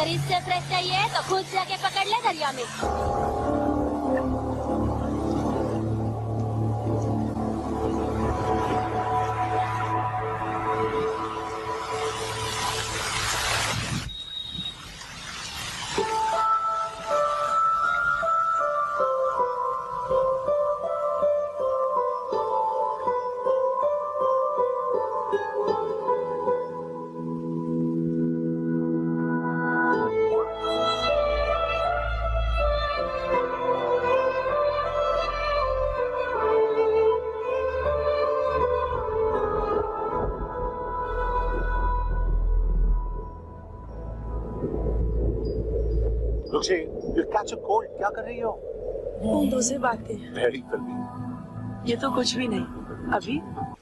अगर इससे फ्रेश चाहिए तो खुद जाके पकड़ ले दरिया में। You catch a cold. क्या कर रही हो? दूसरी बातें। Very filmy. ये तो कुछ भी नहीं। अभी?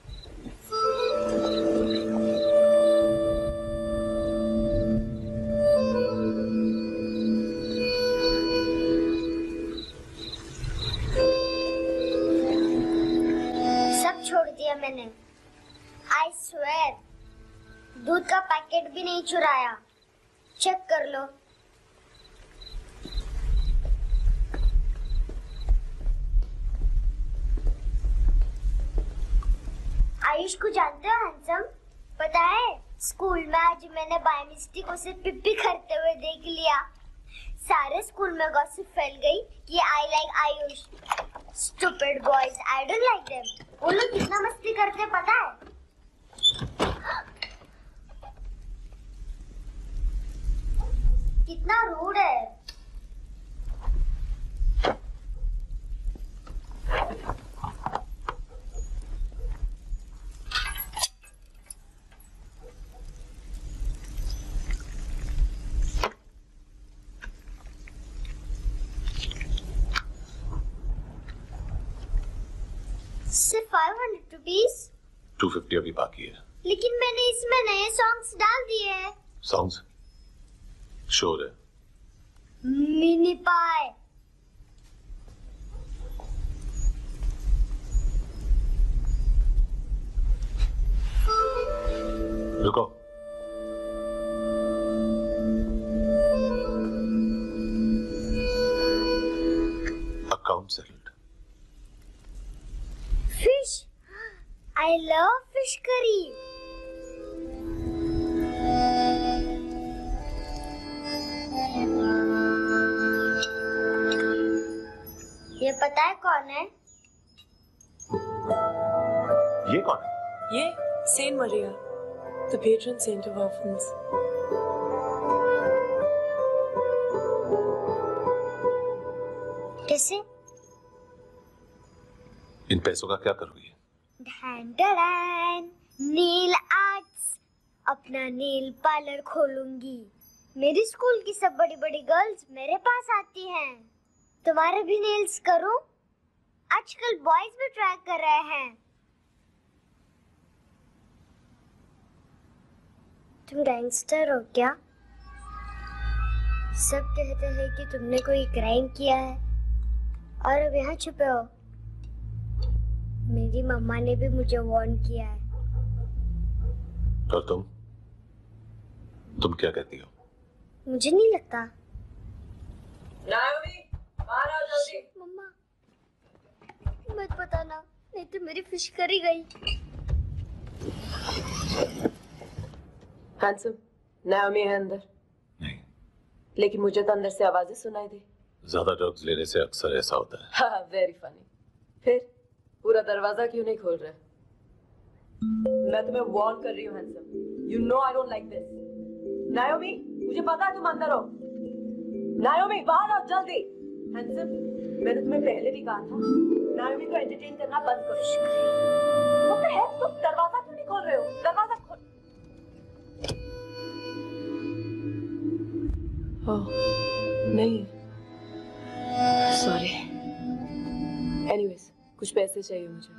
सब छोड़ दिया मैंने। I swear. दूध का पैकेट भी नहीं चुराया। चेक कर लो। आयुष को जानते हो हैंडसम? पता है स्कूल में आज मैंने बाय मिस्टेक उसे पिप्पी करते हुए देख लिया। सारे स्कूल में गॉसिप फैल गई कि I like Ayush. Stupid boys, I don't like them. वो लोग कितना मस्ती करते पता है? कितना रूड है। सिर्फ 500 रुपीस? 250 अभी बाकी है। लेकिन मैंने इसमें नए सॉन्ग्स डाल दिए हैं। सॉन्ग्स? श्योर है? Mini pie. रुको। Account settled. Fish. I love fish curry. ये पता है कौन है? ये कौन है? ये Saint Maria, the patron saint of orphans. कैसे? इन पैसों का क्या करोगी? Nail arts. अपना नील पार्लर खोलूंगी। मेरी स्कूल की सब बड़ी बड़ी गर्ल्स मेरे पास आती हैं। तुम्हारे भी नेल्स करूं? आजकल बॉयज भी ट्राई कर रहे हैं। तुम गैंगस्टर हो क्या? सब कहते हैं कि तुमने कोई क्राइम किया है और अब यहाँ छुपे हो। मेरी मम्मा ने भी मुझे वार्न किया है। और तुम क्या कहती हो? मुझे नहीं लगता। नायोमी, बाहर आओ जल्दी। मम्मा, मत बताना, नहीं तो मेरी फिश करी गई। हैंडसम, नायोमी है अंदर। नहीं। लेकिन मुझे तो अंदर से आवाजें सुनाई दी। ज्यादा ड्रग्स लेने से अक्सर ऐसा होता है। हाँ, वेरी फनी। फिर पूरा दरवाजा क्यों नहीं खोल रहे? मैं तुम्हें वार्न कर रही हूँ handsome. You know I don't like this. Naomi, मुझे पता है तुम अंदर हो। नायोमी, बाहर आओ जल्दी। हैंडसम, मैंने तुम्हें पहले भी कहा था नायोमी को एंटरटेन करना बंद करो। What the heck? तुम दरवाजा क्यों नहीं खोल रहे हो? दरवाजा खोल। ओह, नहीं, सॉरी। एनीवेज, कुछ पैसे चाहिए मुझे।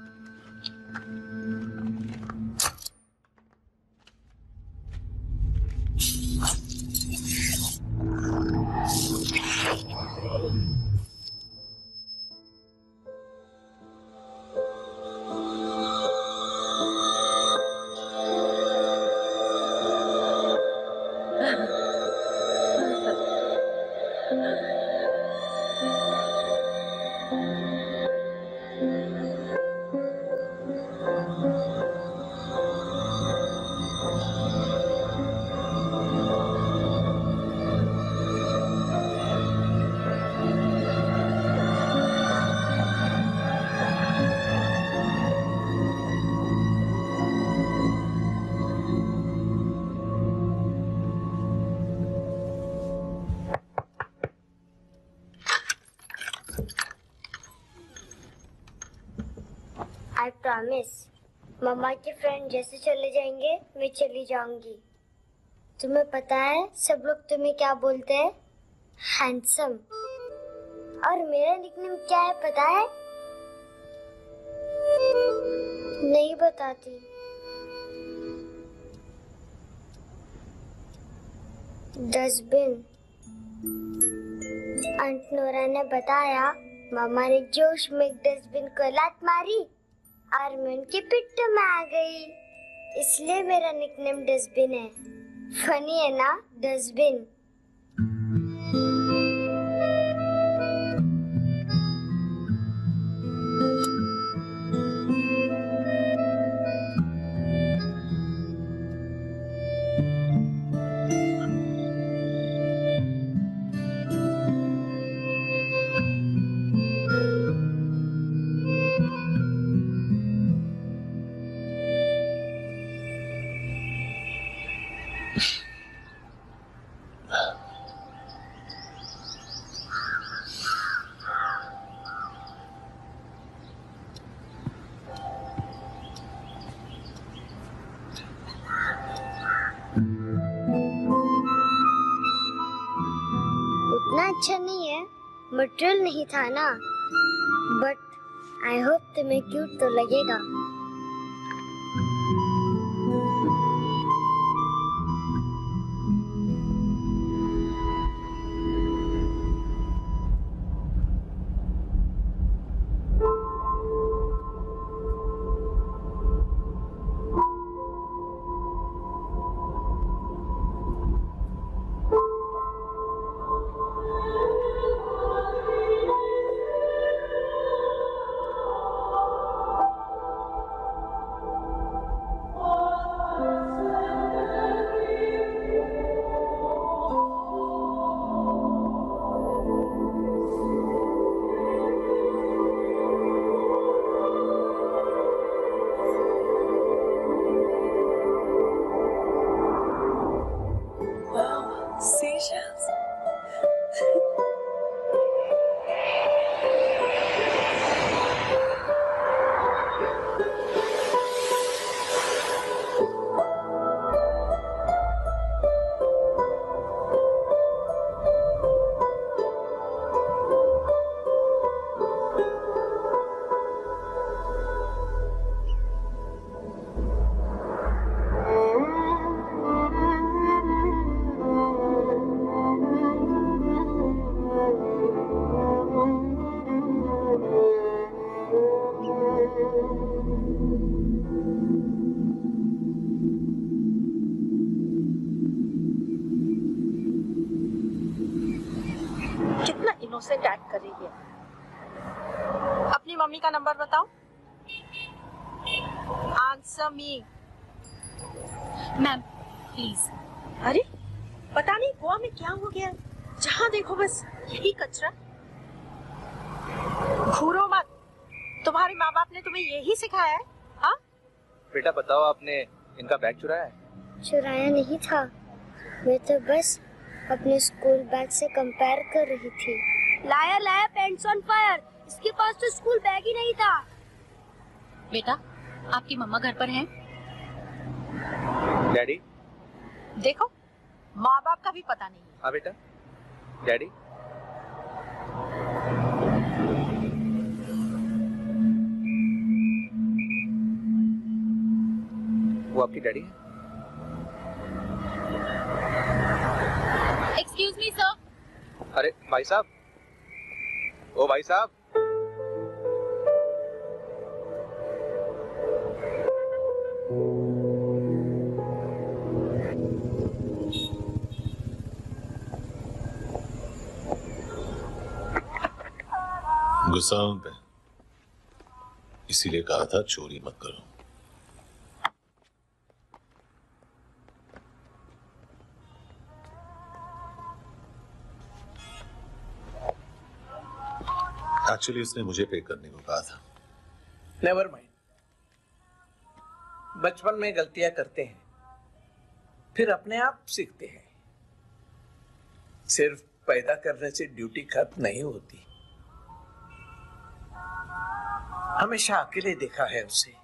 I promise. मम्मा के फ्रेंड जैसे चले जाएंगे मैं चली जाऊंगी। तुम्हें पता है सब लोग तुम्हें क्या बोलते हैं? हैंडसम। और मेरा निकनेम क्या है पता है? नहीं बताती। डस्टबिन। आंट नोरा ने बताया मामा ने जोश में डस्टबिन को लात मारी और मैं उनके पिट्ठू में आ गई, इसलिए मेरा निकनेम डस्टबिन है। फनी है ना डस्टबिन? उतना अच्छा नहीं है, मटेरियल नहीं था ना, बट आई होप तुम्हें क्यूट तो लगेगा। Seashells. कितना इनोसेंट एक्ट कर रही है। अपनी मम्मी का नंबर बताओ। Answer me. Ma'am please. अरे पता नहीं गोवा में क्या हो गया, जहाँ देखो बस यही कचरा। घूरो मत, तुम्हारे माँ बाप ने तुम्हें यही सिखाया है? हाँ बेटा बताओ, आपने इनका बैग चुराया है? चुराया नहीं था, मैं तो बस अपने स्कूल बैग से कंपेयर कर रही थी। लाया लाया पैंट्स ऑन फायर, इसके पास तो स्कूल बैग ही नहीं था। बेटा आपकी मम्मा घर पर हैं? डैडी? देखो माँ बाप का भी पता नहीं। हाँ बेटा। डैडी? वो आपकी डैडी है? Excuse me sir. अरे भाई साहब, ओ भाई साहब। गुस्सा हूं पे, इसीलिए कहा था चोरी मत करो। एक्चुअली उसने मुझे पे करने को कहा था। नेवर माइंड, बचपन में गलतियां करते हैं, फिर अपने आप सीखते हैं। सिर्फ पैदा करने से ड्यूटी खत्म नहीं होती। हमेशा अकेले देखा है उसे।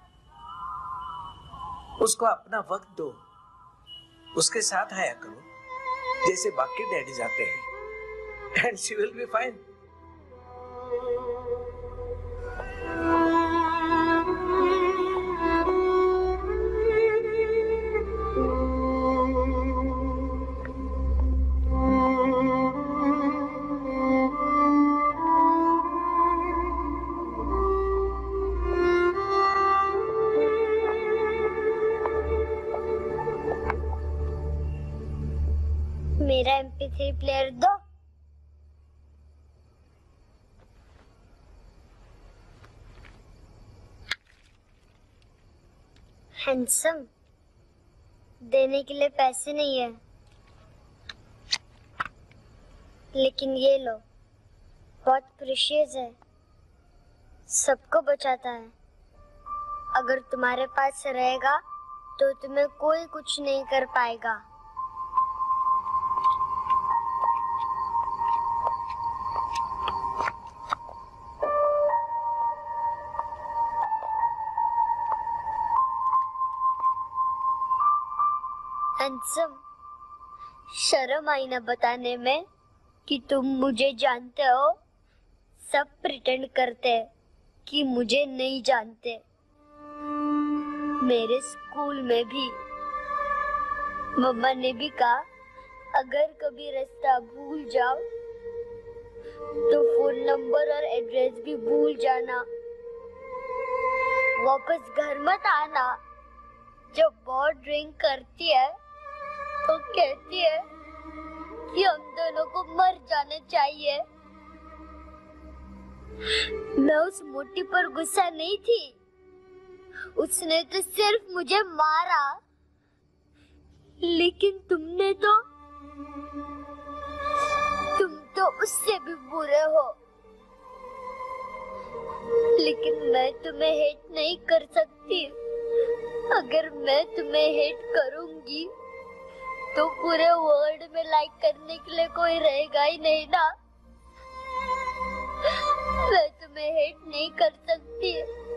उसको अपना वक्त दो, उसके साथ आया करो जैसे बाकी डैडीज आते हैं, and she will be fine. मेरा MP3 प्लेयर दो। हैंडसम, देने के लिए पैसे नहीं है, लेकिन ये लो, बहुत प्रीशियस है, सबको बचाता है। अगर तुम्हारे पास रहेगा तो तुम्हें कोई कुछ नहीं कर पाएगा। हैंडसम, शर्म आई ना बताने में कि तुम मुझे जानते हो। सब प्रिटेंड करते हैं कि मुझे नहीं जानते। मेरे स्कूल में भी मम्मा ने भी कहा, अगर कभी रास्ता भूल जाओ तो फोन नंबर और एड्रेस भी भूल जाना, वापस घर मत आना। जब बहुत ड्रिंक करती है तो कहती है कि हम दोनों को मर जाना चाहिए। मैं उस मोटी पर गुस्सा नहीं थी, उसने तो सिर्फ मुझे मारा, लेकिन तुम तो उससे भी बुरे हो। लेकिन मैं तुम्हें हेट नहीं कर सकती। अगर मैं तुम्हें हेट करूंगी तो पूरे वर्ल्ड में लाइक करने के लिए कोई रहेगा ही नहीं ना। मैं तुम्हें हेट नहीं कर सकती।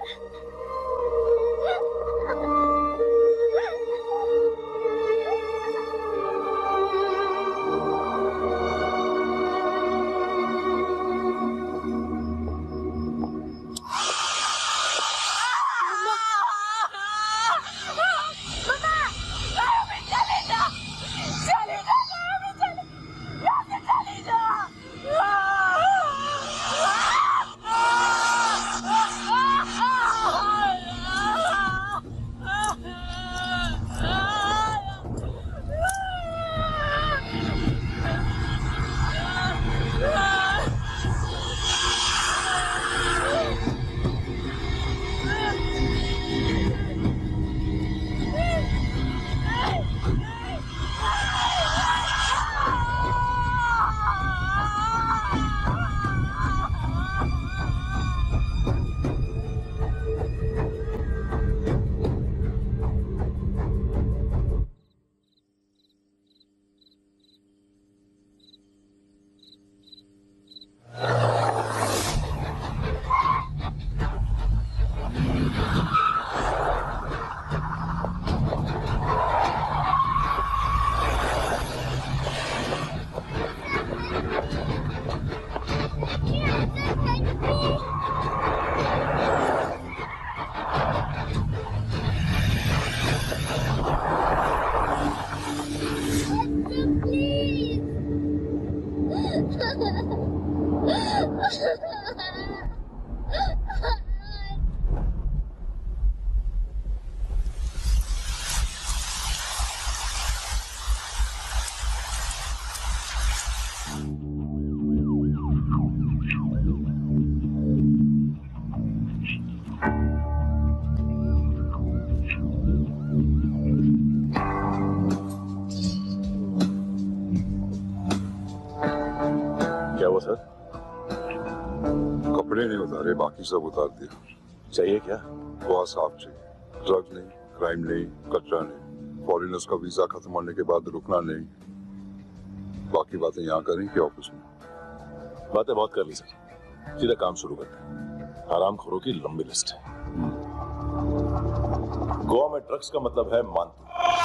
बाकी सब उतार दिया। चाहिए क्या? बहुत साफ चाहिए। ड्रग्स नहीं, क्राइम नहीं, कचरा नहीं, फॉरेनर्स का वीजा खत्म होने के बाद रुकना नहीं। बाकी बातें यहाँ करें कि ऑफिस में? बातें बहुत कर ली सर, सीधा काम शुरू करते हैं। हरामखोरों की लंबी लिस्ट है। गोवा में ड्रग्स का मतलब है मांतू।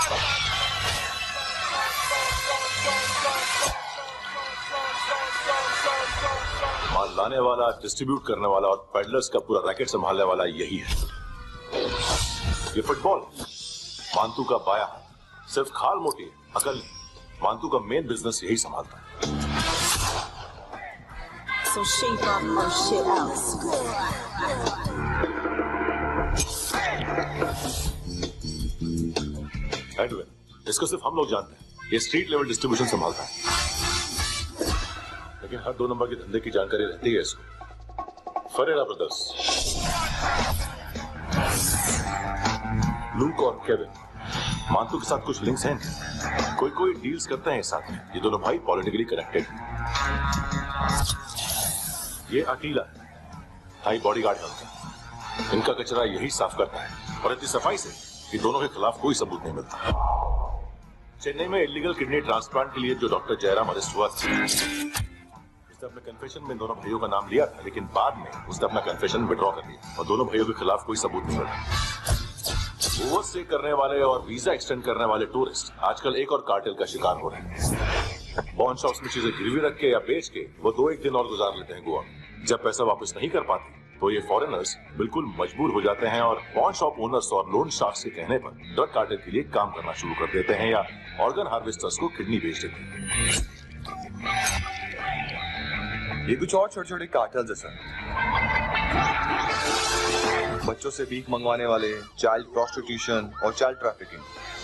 माल लाने वाला, डिस्ट्रीब्यूट करने वाला और पेडलर्स का पूरा रैकेट संभालने वाला यही है। ये फुटबॉल मांतू का पाया है। सिर्फ खाल मोटी है, अकल मांतू का मेन बिजनेस यही संभालता है। So shape up or shit out. Edwin, इसको सिर्फ हम लोग जानते हैं। ये स्ट्रीट लेवल डिस्ट्रीब्यूशन संभालता है, लेकिन हर 2 नंबर के धंधे की जानकारी रहती है इसको। फरेरा ब्रदर्स, लूक और केविन, मांतू के साथ कुछ लिंक्स हैं। कोई डील्स करते हैं साथ में। ये दोनों भाई पॉलिटिकली कनेक्टेड हैं। ये अकेला है, हाई बॉडीगार्ड है उनका। इनका कचरा यही साफ करता है, और इतनी सफाई से कि दोनों के खिलाफ कोई सबूत नहीं मिलता। चेन्नई में इलीगल किडनी ट्रांसप्लांट के लिए जो डॉक्टर जयराम अरेस्ट हुआ था, उसने अपने कन्फेशन में दोनों भाइयों का नाम लिया था, लेकिन बाद में उसने अपना कन्फेशन विड्रॉ कर लिया और दोनों भाइयों के खिलाफ कोई सबूत नहीं मिला। ओवरस्टे करने वाले और वीजा एक्सटेंड करने वाले टूरिस्ट आजकल एक और कार्टेल का शिकार हो रहे हैं। बॉन शॉप्स में चीजें गिरवी रख के या बेच के वो 2-1 दिन और गुजार लेते हैं गोवा में। जब पैसा वापस नहीं कर पाते तो ये फॉरेनर्स बिल्कुल मजबूर हो जाते हैं और पॉन शॉप ओनर्स और लोन शार्क्स के कहने पर ड्रग कार्टेल के लिए काम करना शुरू कर देते हैं या ऑर्गन हार्वेस्टर्स को किडनी बेच देते हैं। ये कुछ और छोटे छोटे कार्टेल्स है सर। बच्चों से भीख मंगवाने वाले, चाइल्ड प्रोस्टिट्यूशन और चाइल्ड ट्रैफिकिंग।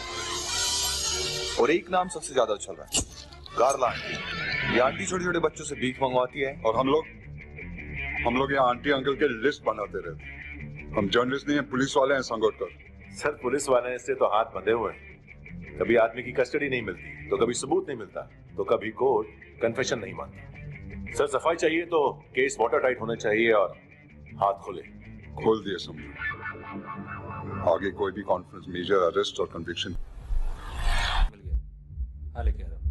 और एक नाम सबसे ज्यादा चल रहा है, कारला आंटी। ये आंटी छोटे छोटे बच्चों से भीख मंगवाती है और हम लोग यहाँ आंटी अंकल के लिस्ट बनाते रहते। हम जर्नलिस्ट नहीं हैं, पुलिस वाले हैं संगोटकर। सर, पुलिस वाले से तो हाथ बंधे हुए हैं। कभी आदमी की कस्टडी नहीं मिलती तो कभी सबूत नहीं मिलता तो कभी कोर्ट कन्फेशन नहीं मानता। सर, सफाई चाहिए तो केस वाटर टाइट होने चाहिए और हाथ खोले। खोल दिए समझो। आगे कोई भी कॉन्फ्रेंस, मेजर अरेस्ट और कन्विक्शन। मिल गया। हाँ, लेके आ रहा हूँ।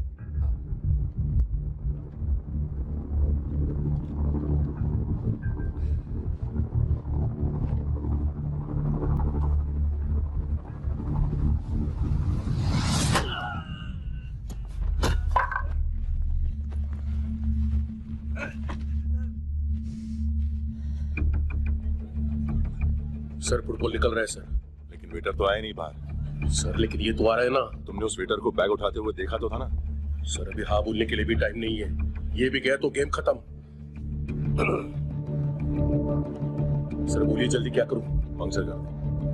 सर, फुटबॉल निकल रहा है सर, लेकिन वेटर तो आया नहीं बाहर। सर, लेकिन ये तो आ रहा है ना। तुमने उस वेटर को बैग उठाते हुए देखा तो था ना। सर, अभी हाँ बोलने के लिए भी टाइम नहीं है। ये भी गया तो गेम खत्म। सर बोलिए जल्दी, क्या करूं? पंक्चर कर।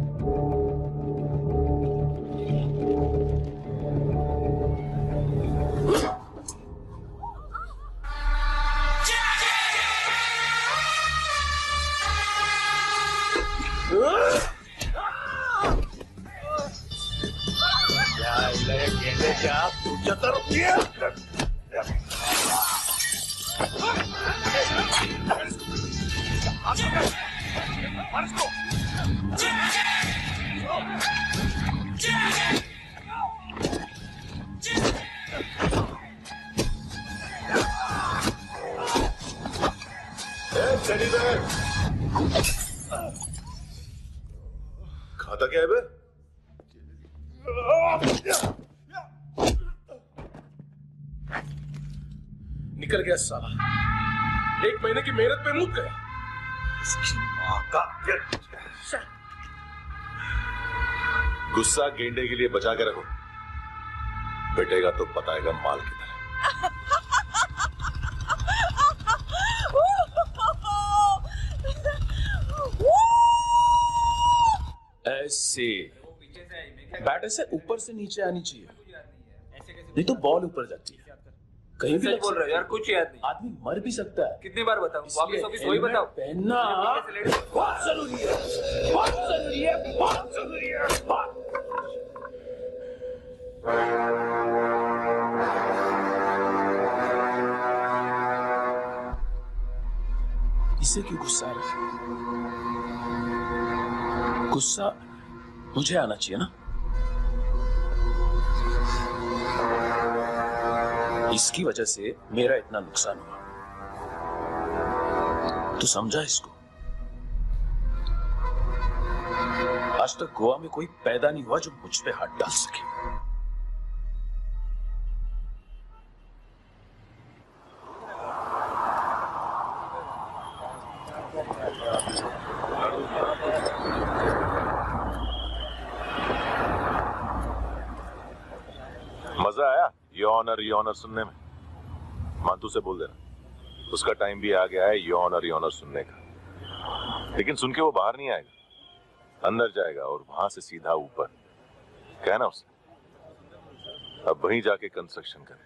खाता क्या है बे? निकल गया साला। 1 महीने की मेहनत पे मुक गया। इसकी माँ का गुस्सा गेंडे के लिए बचा के रखो, पिटेगा तो बताएगा माल की तरह। ऐसे बैट ऐसे ऊपर से नीचे आनी चाहिए, नहीं तो बॉल ऊपर जाती है। कहीं भी बोल रहे हो यार, कुछ याद नहीं। आदमी मर भी सकता है। कितनी बार बताऊं? वापिस वापिस वही बताओ। पहनना बहुत जरूरी है, बहुत जरूरी है, बहुत जरूरी है। इससे क्यों गुस्सा आ रहा है? गुस्सा मुझे आना चाहिए ना। इसकी वजह से मेरा इतना नुकसान हुआ, तो समझा इसको? आज तक गोवा में कोई पैदा नहीं हुआ जो मुझ पे हाथ डाल सके। मजा आया ये ऑनर सुनने में? मांतू से बोल देना, उसका टाइम भी आ गया है ये ऑनर सुनने का। लेकिन सुन के वो बाहर नहीं आएगा, अंदर जाएगा और वहां से सीधा ऊपर। कहना उसे अब वहीं जाके कंस्ट्रक्शन करे।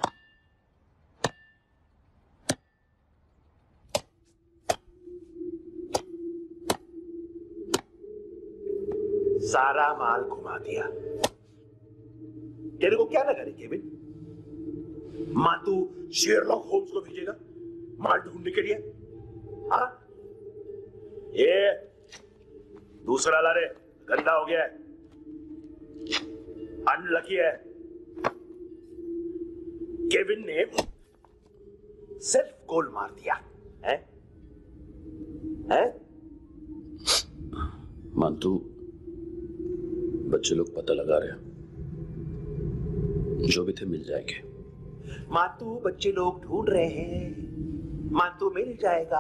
सारा माल घुमा दिया। तेरे को क्या लगा रे केविन? मातू शेरलॉक होम्स को भेजेगा माल ढूंढने के लिए? हाँ, ये दूसरा ला रे, गंदा हो गया है, अनलकी है। केविन ने सिर्फ गोल मार दिया है? मांतू, बच्चे लोग पता लगा रहे हैं, जो भी थे मिल जाएंगे। मातू बच्चे लोग ढूंढ रहे हैं, मातू मिल जाएगा।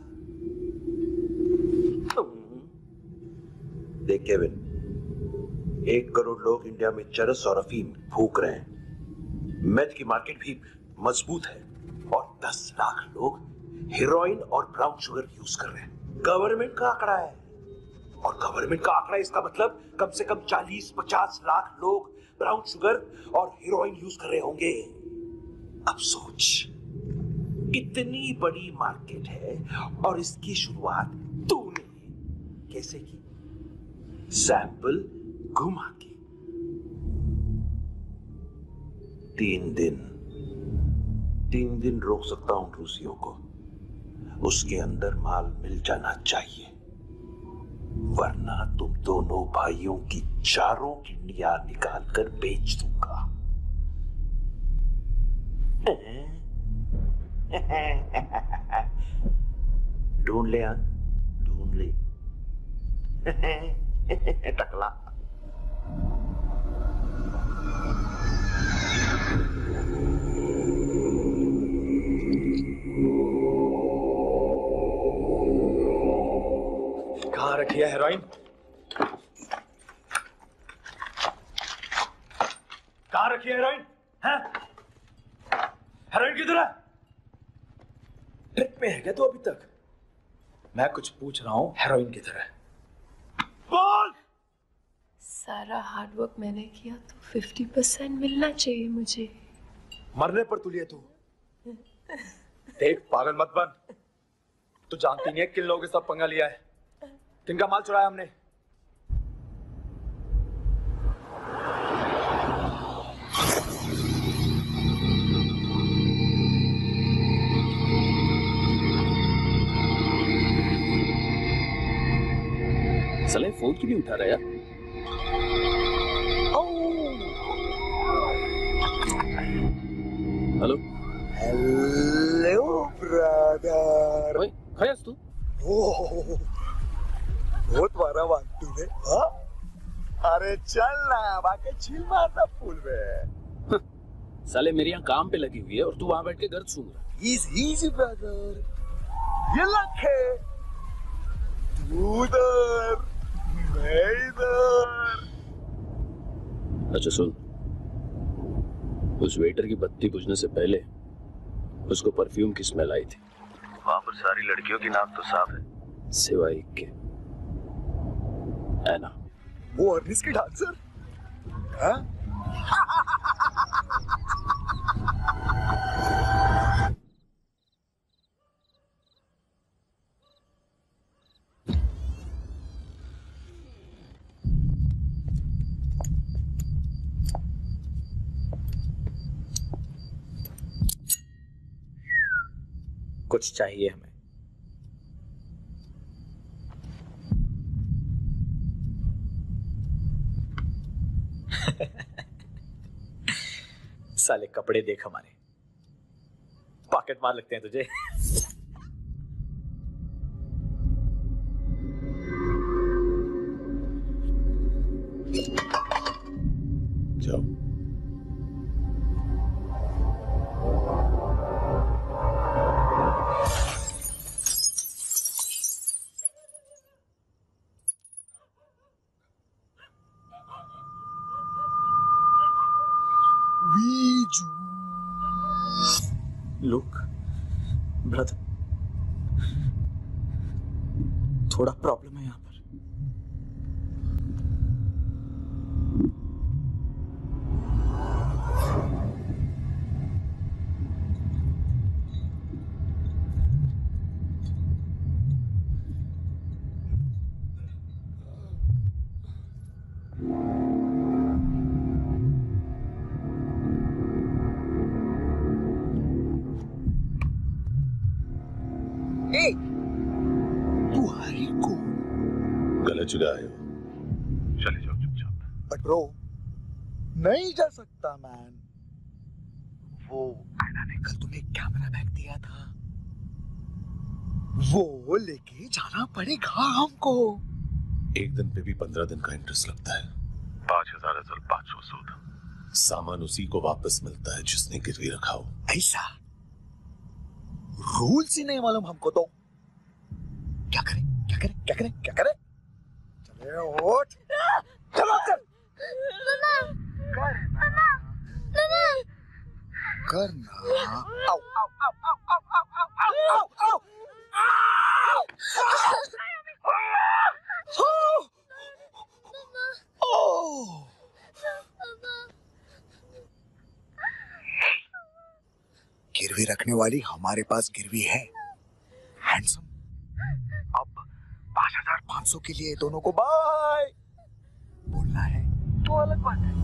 देख केविन, 1 करोड़ लोग इंडिया में चरस और अफीम फूक रहे हैं। मेथ की मार्केट भी मजबूत है और 10 लाख लोग हेरोइन और ब्राउन शुगर यूज कर रहे हैं। गवर्नमेंट का आंकड़ा है, और गवर्नमेंट का आंकड़ा इसका मतलब कम से कम 40-50 लाख लोग ब्राउन शुगर और हेरोइन यूज कर रहे होंगे। अब सोच, इतनी बड़ी मार्केट है और इसकी शुरुआत तूने कैसे की? सैंपल घुमा के। 3 दिन रोक सकता हूं रूसियों को, उसके अंदर माल मिल जाना चाहिए, वरना तुम दोनों भाइयों की चारों किडनियां निकाल कर बेच दूंगा। ढूंढ ले, ढूंढ ले टकला। कहाँ रखी है हेरोइन? कहाँ रखी है हेरोइन? हैं? हेरोइन किधर है? ट्रिप में है क्या तू अभी तक? मैं कुछ पूछ रहा हूँ, हेरोइन किधर है? बोल! सारा हार्डवर्क मैंने किया तो 50% मिलना चाहिए मुझे। मरने पर तुलिए तू। देख, पागल मत बन। तू जानती नहीं है किन लोगों के साथ पंगा लिया है, किनका माल चुराया हमने। साले फोन क्यों नहीं उठा रहा यार? Hello hello brother. ओए, खयास तू? बहुत मारा मानतू ने। हाँ? अरे चल ना, बाकी छील मारना फूल में। साले मेरी यहाँ काम पे लगी हुई है और तू वहां बैठ के गर्द सूंघ रहा है। इजी ब्रदर, ये लक है। तू उधर, मैं इधर। अच्छा सुन, उस वेटर की बत्ती बुझने से पहले उसको परफ्यूम की स्मेल आई थी। वहां पर सारी लड़कियों की नाक तो साफ है, सिवाय एक के, ऐना। वो अर्निस की डांसर? हाँ? कुछ चाहिए हमें। साले कपड़े देख हमारे, पॉकेट मार लगते हैं तुझे। लुक ब्रदर, थोड़ा प्रॉब्लम है यहाँ पर। गलत जगह आए हो, चले जाओ चुपचाप। बट ब्रो, नहीं जा सकता मैन। वो आयना ने कल तुम्हें कैमरा बैग दिया था, वो लेके जाना पड़ेगा हमको। एक दिन पे भी 15 दिन का इंटरेस्ट लगता है। 5,000 असल 500 सूद। सामान उसी को वापस मिलता है जिसने गिरवी रखा हो। ऐसा रूल्स ही नहीं मालूम हमको तो। क्या करें क्या करें क्या करें क्या करें? चले उठ, चलो चल। करना आओ आओ आओ आओ आओ आओ आओ आओ आओ। गिरवी रखने वाली हमारे पास गिरवी है हैंडसम। अब 5,500 के लिए दोनों को बाय बोलना है तो अलग बात है।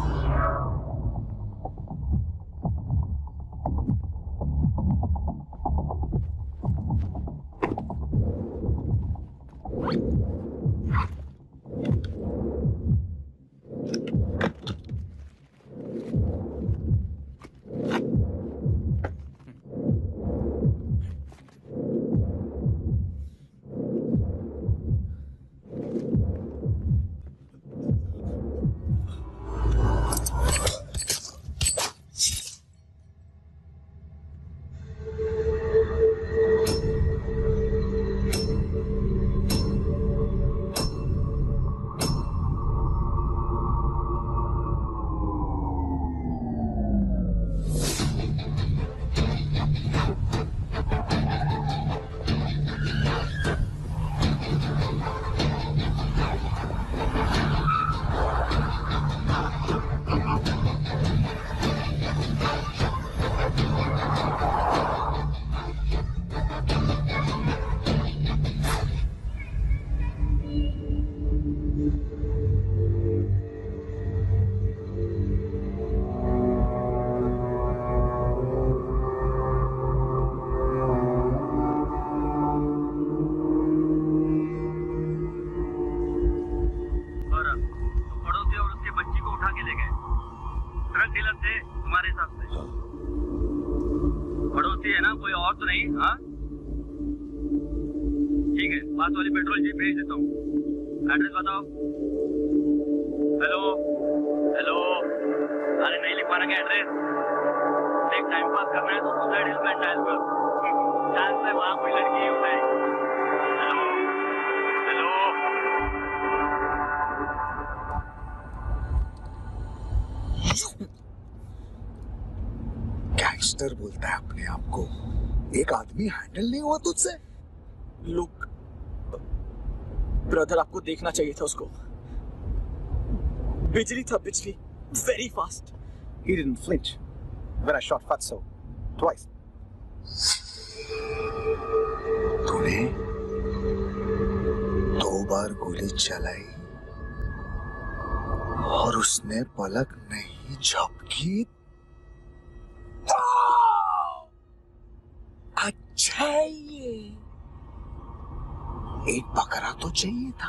वाली पेट्रोल जीप भेज देता हूँ। एड्रेस बताओ। हेलो हेलो, अरे नहीं लिख पा रहा क्या एड्रेस? देख टाइम पास करना है तो सुसाइड हिल में डायल कर। चांस है वहाँ कोई लड़की उठाए। हेलो हेलो, गैंगस्टर बोलता है अपने आप को। एक आदमी हैंडल नहीं हुआ तुझसे? लुक ब्रदर, आपको देखना चाहिए था उसको। बिजली था, बिजली, very fast. He didn't flinch when I shot Fatso twice. तूने 2 बार गोली चलाई और उसने पलक नहीं झपकी। अच्छा ये एक बकरा तो चाहिए था।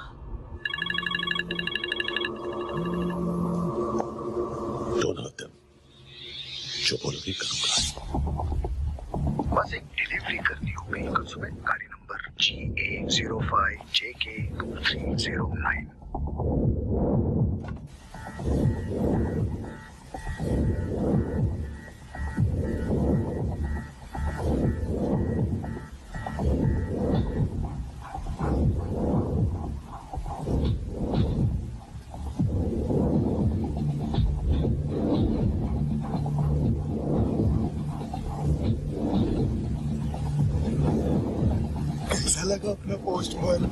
दोनों तुम जो बोलोगे करूंगा। बस एक डिलीवरी करनी होगी कल सुबह। गाड़ी नंबर GA05JK2309। अपना पोस्ट पर।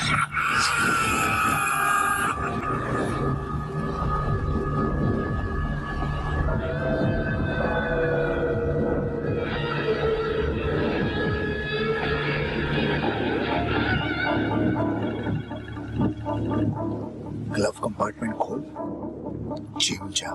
ग्लव कंपार्टमेंट खोल, जिम जा।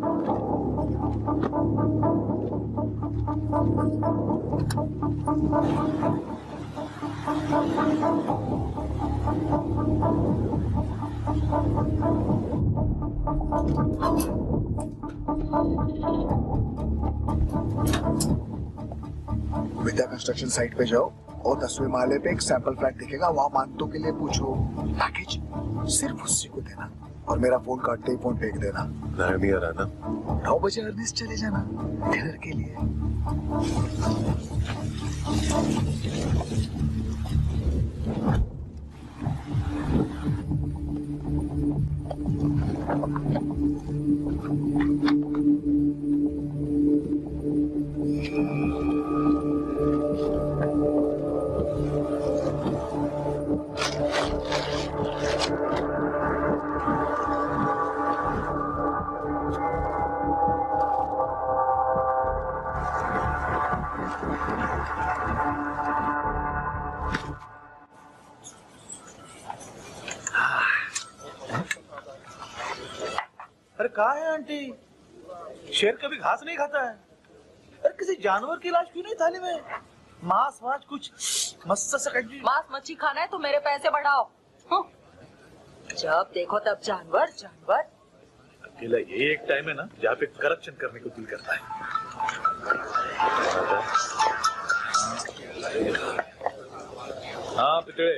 विद्या कंस्ट्रक्शन साइट पे जाओ और 10वें माले पे एक सैंपल फ्लैट दिखेगा, वहां मानतों के लिए पूछो। पैकेज सिर्फ उसी को देना और मेरा फोन काटते ही फोन फेंक देना। नहीं आ रहा ना? 9 बजे अर्निस चले जाना डिनर के लिए। अरे कहाँ है आंटी? शेर कभी घास नहीं खाता है। अरे किसी जानवर की लाश क्यों नहीं थाली में? मांस वास कुछ मस्त सा मांस मच्छी खाना है तो मेरे पैसे बढ़ाओ। जब देखो तब जानवर जानवर। अकेला ये एक टाइम है ना जहाँ पे करप्शन करने को दिल करता है। हाँ पितड़े।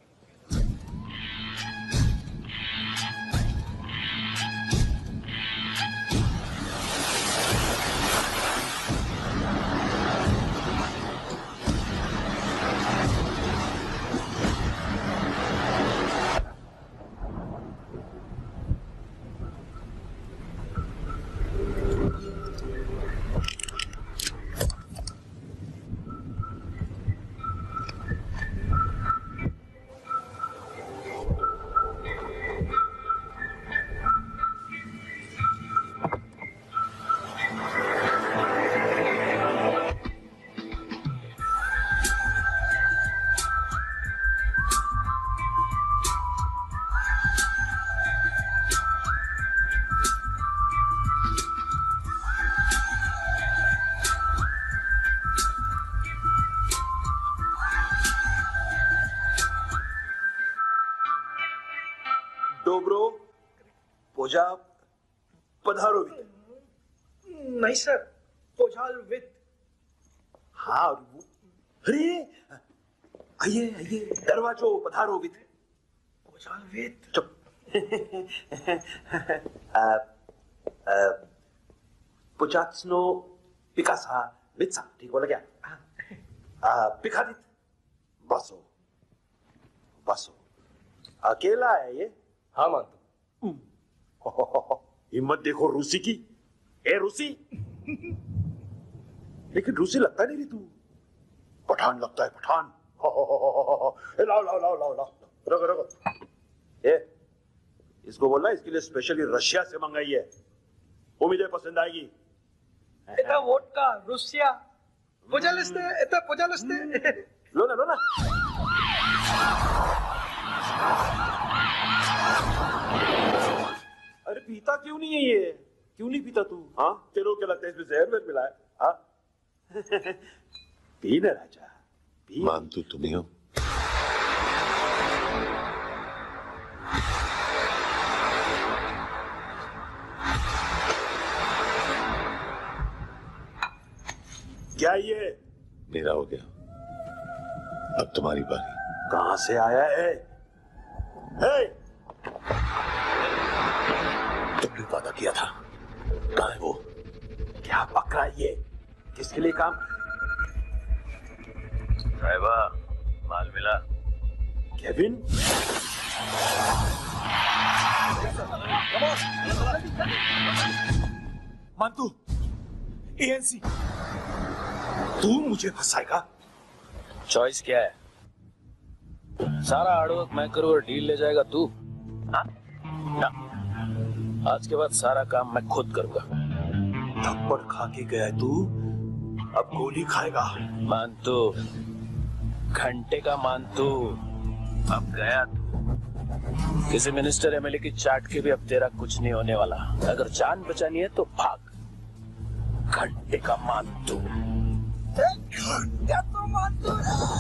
पोजा पधारोवित। नहीं सर, पोजालवित। हाँ अरे आइए आइए, दरवाजो पधारोवित। पोजालवित। चुप। पुचात्सनो पिकासा वित्सा, ठीक बोला क्या? पिकादित बसो बसो। अकेला है ये? हाँ मानता। हिम्मत देखो रूसी की। ए रूसी, लेकिन रूसी लगता नहीं रे तू, पठान लगता है, पठान। लाओ लाओ लाओ लाओ लाओ, रखो रखो। ए इसको बोलना इसके लिए स्पेशली रशिया से मंगाई है, उम्मीद है पसंद आएगी। इतना वोडका रूसिया पोजालिस्ते, इतना पोजालिस्ते। लो ना लो ना। अरे पीता क्यों नहीं है ये? क्यों नहीं पीता तू? हाँ तेरे को क्या लगता है इसमें जहर में मिला है? हाँ पी ना राजा, पी। मानतू तुम ही हो। क्या ये? मेरा हो गया, अब तुम्हारी बारी। कहां से आया है? तुमने वादा किया था, कहाँ है वो? क्या पक रहा है ये? किसके लिए काम? साहिबा माल मिला? केविन? मानतू, एएनसी। तू मुझे फंसाएगा? चॉइस क्या है? सारा हार्डवर्क मैं करूँ और डील ले जाएगा तू? हाँ? ना। आज के बाद सारा काम मैं खुद करूंगा। थप्पड़ खा के गया तू, अब गोली खाएगा। मानतू, घंटे का मानतू, अब गया तू। किसी मिनिस्टर एमएलए की चाट के भी अब तेरा कुछ नहीं होने वाला। अगर जान बचानी है तो भाग। घंटे का मानतू। घंटा तो मानतू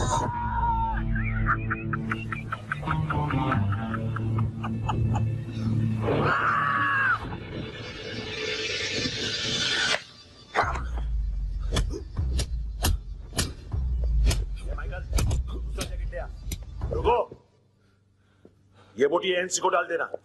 रुको, ये बोटी एनसी को डाल देना।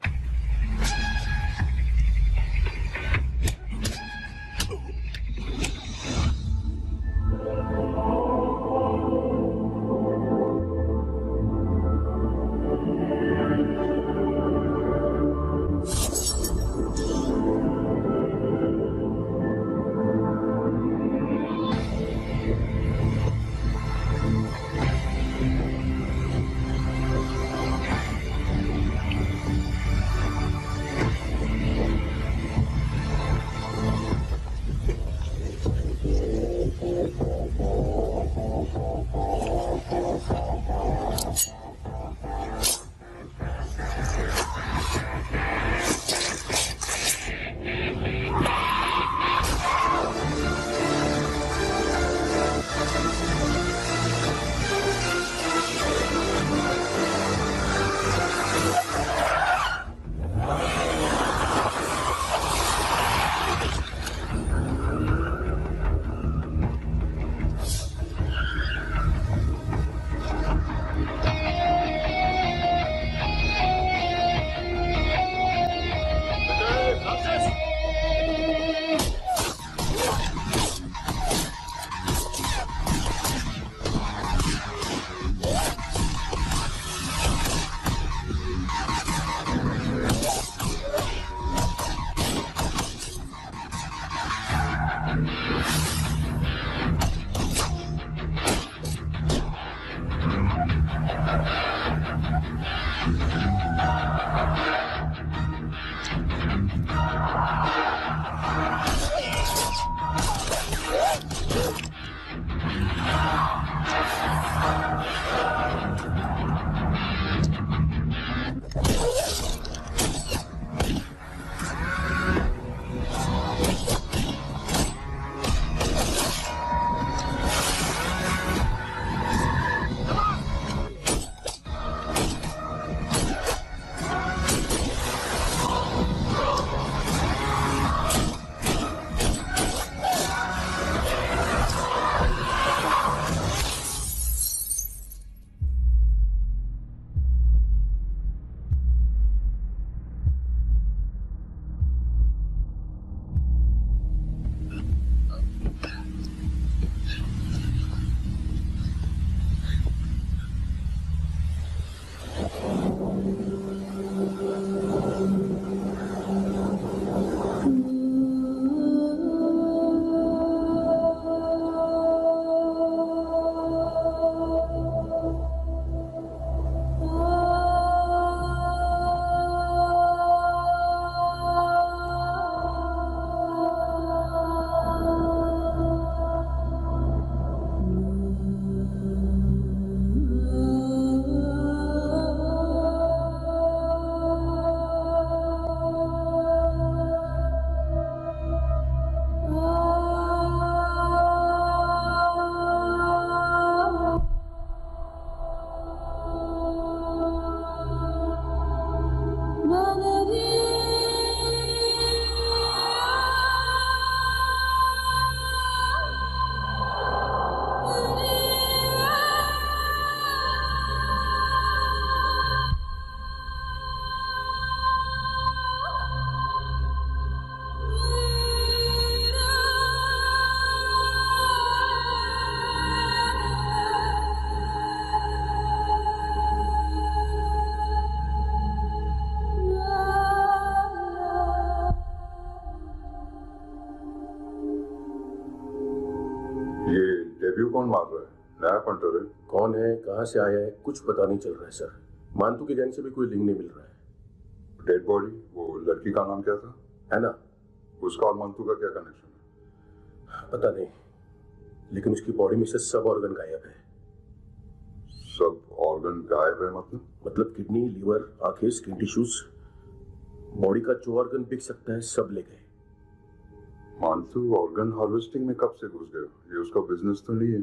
ये डेब्यू कौन मार रहा है? नया पंटर है। कौन है, कहाँ से आया है, कुछ पता नहीं चल रहा है सर। मानतू के गैंग से भी कोई लिंक नहीं मिल रहा है। डेड बॉडी, वो लड़की का नाम क्या था? है ना। उसका और मानतू का क्या कनेक्शन है? पता नहीं, लेकिन उसकी बॉडी में से सब ऑर्गन गायब है। सब ऑर्गन गायब है मतलब किडनी, लीवर, आंखें, स्किन टिश्यूज, बॉडी का जो ऑर्गन बिक सकता है सब ले गए। मानतू ऑर्गन हार्वेस्टिंग में कब से घुस गए? ये उसका बिजनेस तो नहीं है?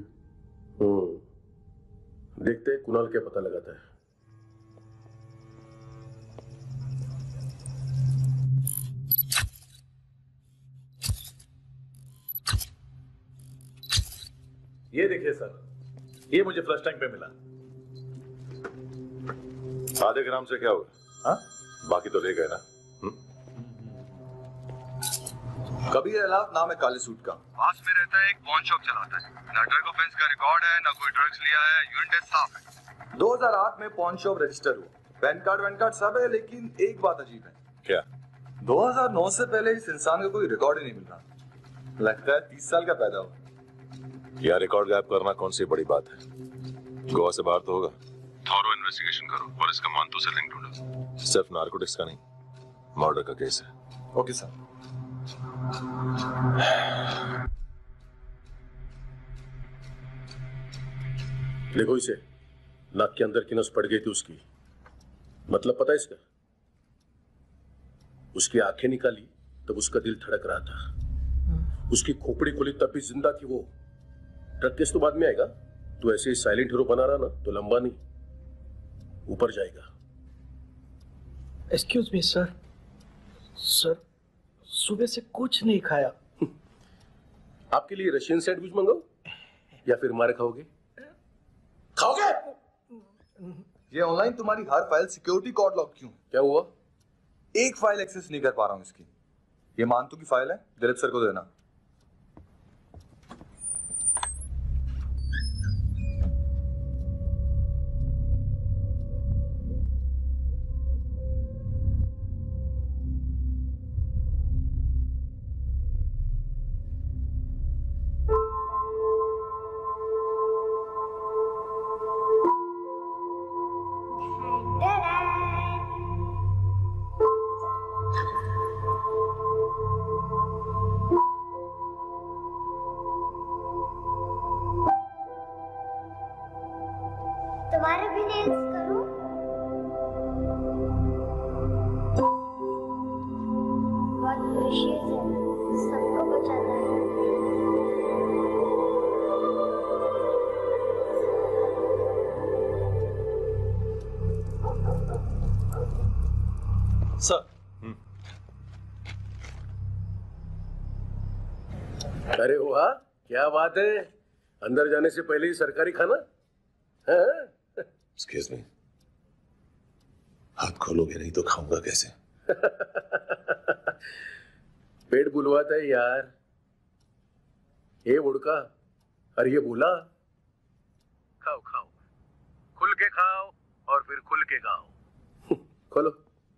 देखते हैं कुणाल क्या पता लगाता है। ये देखिए सर, ये मुझे फ्लश टैंक पे मिला। आधे ग्राम से क्या होगा? हाँ? बाकी तो ले गए ना। कबीर अलाव नाम है काले सूट का, पास में रहता है, एक पॉन शॉप चलाता है। ना ड्रग ऑफेंस का रिकॉर्ड है, ना कोई ड्रग्स लिया है, यूरिन टेस्ट साफ है। 2008 में पॉन शॉप रजिस्टर हुआ, पैन कार्ड सब है, लेकिन एक बात अजीब है। क्या? 2009 से पहले इस इंसान का कोई रिकॉर्ड ही नहीं मिल रहा। लगता है 30 साल का पैदा हुआ। यह रिकॉर्ड गायब करना कौन सी बड़ी बात है? गोवा से बाहर तो होगा। थॉरो इन्वेस्टिगेशन करो और इसका मानतू से लिंक ढूंढो। सिर्फ नारकोटिक्स का नहीं, मर्डर का केस है। Okay sir. देखो इसे, नाक के अंदर की नस पड़ गई थी उसकी। मतलब पता है इसका? उसकी आंखें निकाली तब उसका दिल धड़क रहा था। उसकी खोपड़ी खुली तब भी जिंदा थी वो। ड्रग केस तो बाद में आएगा। तो ऐसे ही साइलेंट हीरो बना रहा ना तो लंबा नहीं, ऊपर जाएगा। एक्सक्यूज मी सर, सुबह से कुछ नहीं खाया। आपके लिए रशियन सैंडविच मंगाओ या फिर मारे खाओगे? खाओगे? ये ऑनलाइन तुम्हारी हर फाइल सिक्योरिटी कोड लॉक क्यों? क्या हुआ? एक फाइल एक्सेस नहीं कर पा रहा हूं इसकी। ये मानतू की फाइल है, दिलीप सर को देना। तुम्हारे भी नेल्स करूं? बहुत प्रेशियस है, सबको बचाता है। सर। अरे वाह, क्या बात है। अंदर जाने से पहले ही सरकारी खाना। एक्सक्यूज मी, हाथ खोलोगे नहीं तो खाऊंगा कैसे? पेट बुलवाता है यार। ये उड़का, अरे ये बोला। खाओ खाओ, खुल के खाओ और फिर खुल के गाओ। खोलो।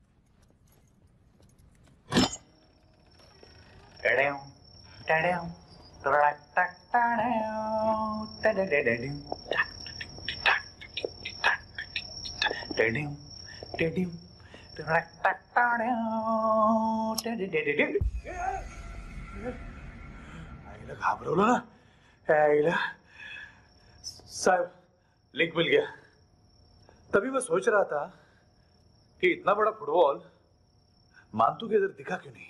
घाबरवलं ना यायला। साहब, लिंक मिल गया। तभी मैं सोच रहा था कि इतना बड़ा फुटबॉल मानतू के इधर दिखा क्यों नहीं।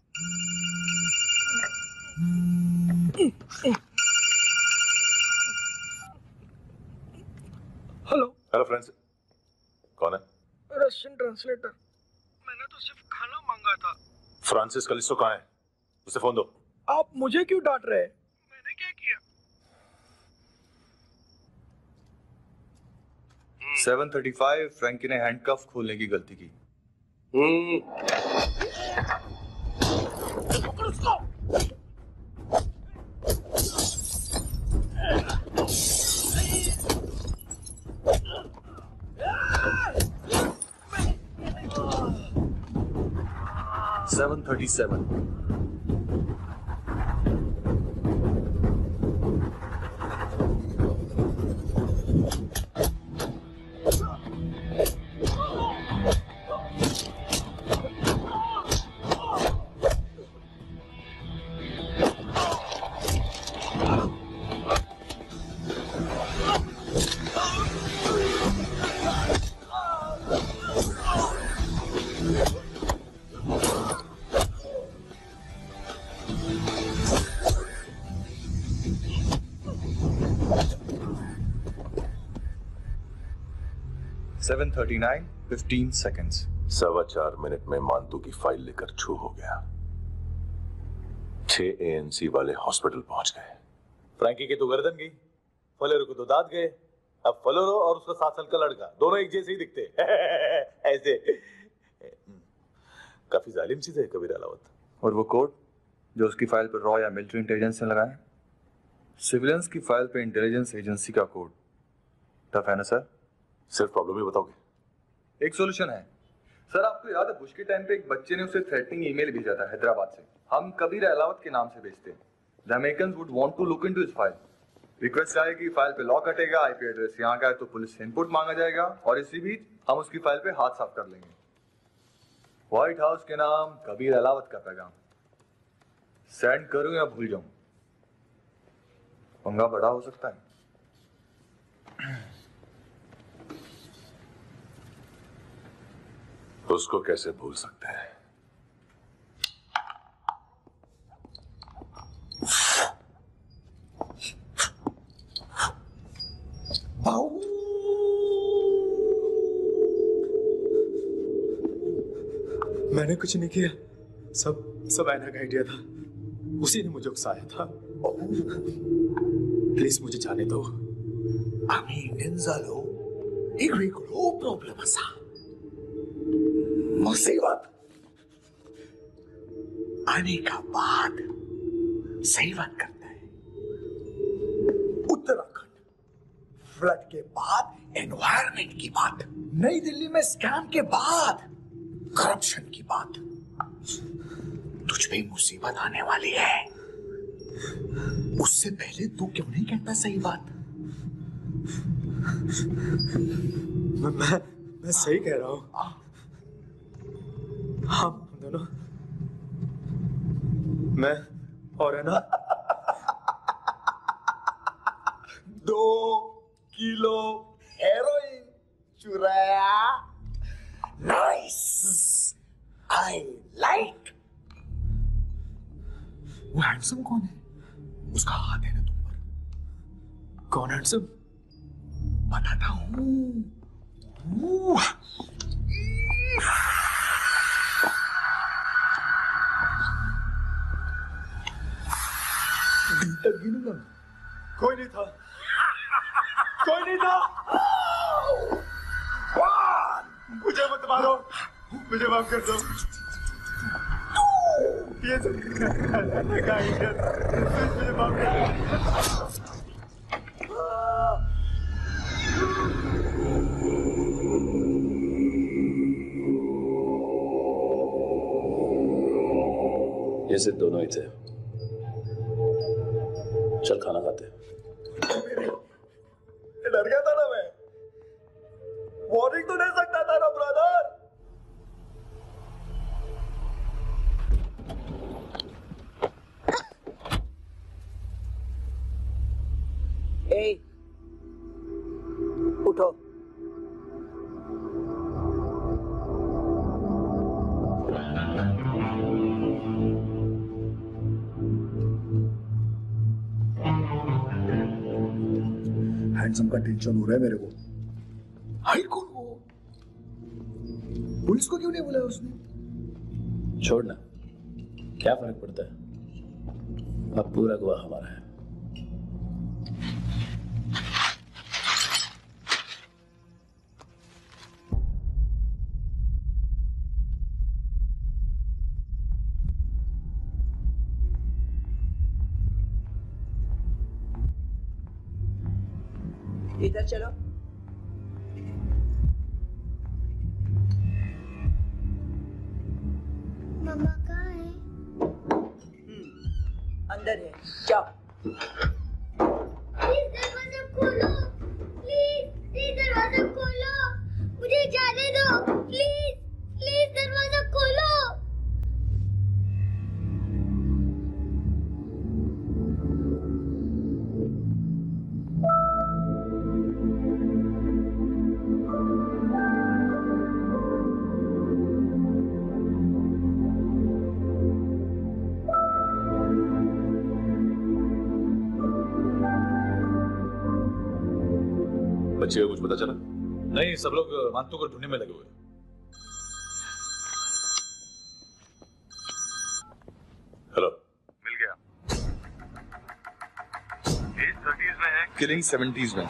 हेलो हेलो फ्रेंड्स, कौन है? Russian translator. मैंने तो सिर्फ खाना मांगा था। फ्रांसिस कलिस्टो कहाँ है? उसे फोन दो। आप मुझे क्यों डांट रहे हैं? मैंने क्या किया? 735 फ्रैंकी ने हैंडकफ खोलने की गलती की। 7:39, 15 seconds. 4.25 मिनट में मानतू की फाइल लेकर छू हो गया। 6 ANC वाले हॉस्पिटल पहुंच गए। फ्रैंकी की तो गर्दन गई, फलेरो को तो दांत गए। अब फलेरो और उसका 7 साल का लड़का दोनों एक जैसे ही दिखते ऐसे। काफी जालिम चीज है कबीर अलावत। और वो कोड जो उसकी फाइल पर रॉ या मिलिट्री इंटेलिजेंस ने लगाया, सिविलियंस की फाइल पे इंटेलिजेंस एजेंसी का कोड। टफ है ना सर? सिर्फ प्रॉब्लम ही बताओगे? एक सॉल्यूशन है सर। आपको याद है बुश के टाइम पे एक बच्चे ने उसे थ्रेटनिंग ईमेल भेजा था हैदराबाद से। हम कबीर अलावत के नाम से भेजते हैं। The Americans would want to look into his file. Request आएगी, फाइल पे लॉक हटेगा, आईपी एड्रेस यहाँ का है तो पुलिस से इनपुट मांगा जाएगा और इसी बीच हम उसकी फाइल पे हाथ साफ कर लेंगे। व्हाइट हाउस के नाम कबीर अलावत का पैगाम। सेंड करूं या भूल जाऊं, पंगा बड़ा हो सकता है। उसको कैसे भूल सकते हैं? मैंने कुछ नहीं किया, सब ऐना का आइडिया था। उसी ने मुझे उकसाया था। प्लीज मुझे जाने दो। आम्ही इंडियन झालो एक वेगळो प्रॉब्लेम असा। मुसीबत आने का बाद सही बात करता है। उत्तराखंड फ्लड के बाद एनवायरनमेंट की बात, नई दिल्ली में स्कैम के बाद करप्शन की बात। तुझ पे मुसीबत आने वाली है, उससे पहले तू क्यों नहीं कहता सही बात? मैं सही कह रहा हूं। हम दोनों, मैं और है ना 2 किलो हेरोइन चुराया। Nice, I like. वो हैंडसम कौन है? उसका हाथ है ना तुम पर। कौन हैंडसम? बताता हूं। तक गिनूंगा। कोई नहीं था, कोई नहीं था। मुझे मत मारो, मुझे माफ कर दो। ये मुझे माफ कर दो। ये सिर्फ दोनों ही थे। चल खाना खाते। डर गया था ना मैं। वार्निंग तो दे सकता था ना ब्रदर। ए, उठो। हैंडसम का टेंशन हो रहा है मेरे को। हाई कौन हो? पुलिस को क्यों नहीं बुलाया उसने? छोड़ना, क्या फर्क पड़ता है? अब पूरा गवाह हमारा है। इधर चलो। मम्मा कहाँ है? अंदर है, जाओ। प्लीज दरवाजा खोलो, प्लीज दरवाजा खोलो, मुझे जाने दो, प्लीज दरवाजा खोलो। बच्चे को कुछ पता चला? नहीं, सब लोग मानतू को ढूंढने में लगे हुए। हेलो, मिल गया। एज 30s में है, किलिंग 70s में।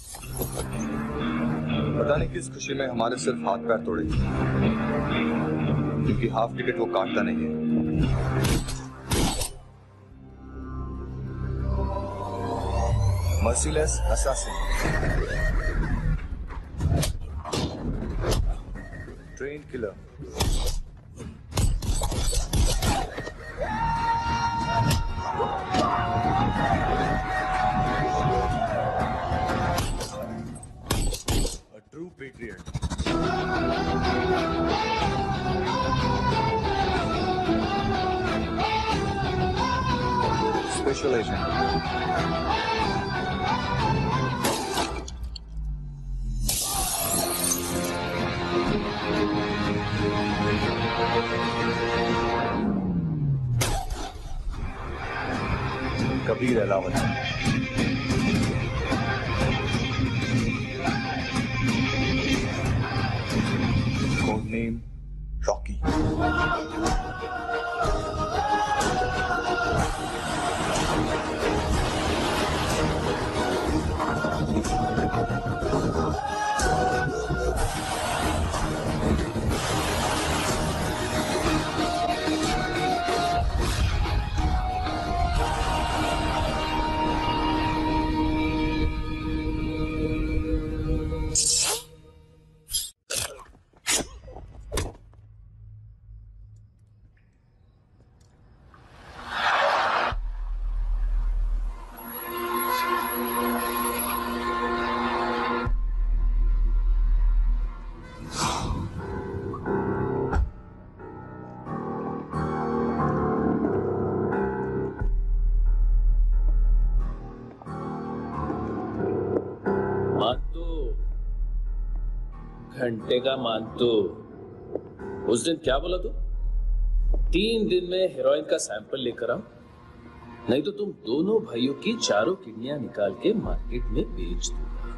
पता नहीं किस खुशी में हमारे सिर्फ हाथ पैर तोड़े, क्योंकि हाफ टिकट वो काटता नहीं है। Merciless assassin, trained killer, a true patriot. Special agent. Kabir Alawat. Code name Rocky. घंटे का मानतू, उस दिन क्या बोला तू? 3 दिन में हेरोइन का सैंपल लेकर आओ, नहीं तो तुम दोनों भाइयों की चारों किडनियां निकाल के मार्केट में बेच दूंगा।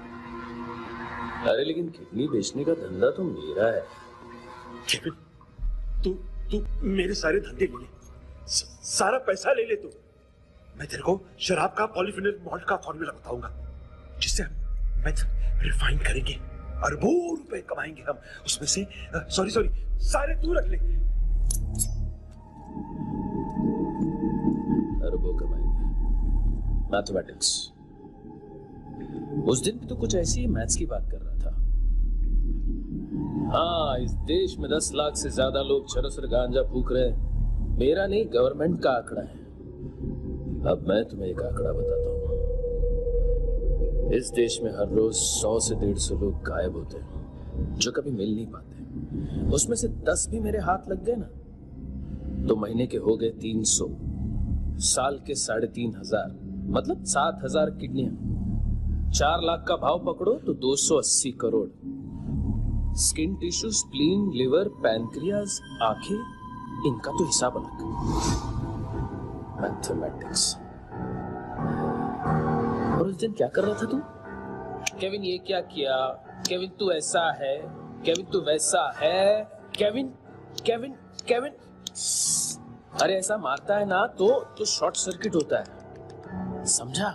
अरे लेकिन किडनी बेचने का धंधा तो मेरा है। केविन, तू मेरे सारे धंधे ले ले, सारा पैसा ले ले तू। मैं तेरे को शराब का पॉलीफिनल मॉल्ट का फॉर्मूला बताऊंगा, जिससे हम मेथ रिफाइन करेंगे, अरबों रुपए कमाएंगे हम उसमें से। सॉरी सारे तू रख ले। अरबों कमाएंगे, मैथमेटिक्स। उस दिन भी तो कुछ ऐसी मैथ्स की बात कर रहा था। हाँ, इस देश में 10 लाख से ज्यादा लोग चरस और गांजा फूक रहे हैं। मेरा नहीं, गवर्नमेंट का आंकड़ा है। अब मैं तुम्हें एक आंकड़ा बताता हूँ। इस देश में हर रोज 100 से 150 लोग गायब होते हैं, जो कभी मिल नहीं पाते। उसमें से 10 भी मेरे हाथ लग गए ना, तो महीने के हो गए 300, साल के 3500, मतलब 7000 किडनियां। 4 लाख का भाव पकड़ो तो 280 crore. Skin tissue, spleen, liver, pancreas, आंखें, इनका तो हिसाब अलग। मैथमेटिक्स। और उस दिन क्या कर रहा था तू? केविन ये क्या किया, केविन तू ऐसा है, केविन तू वैसा है, केविन केविन केविन। अरे ऐसा मारता है ना तो शॉर्ट सर्किट होता है, समझा?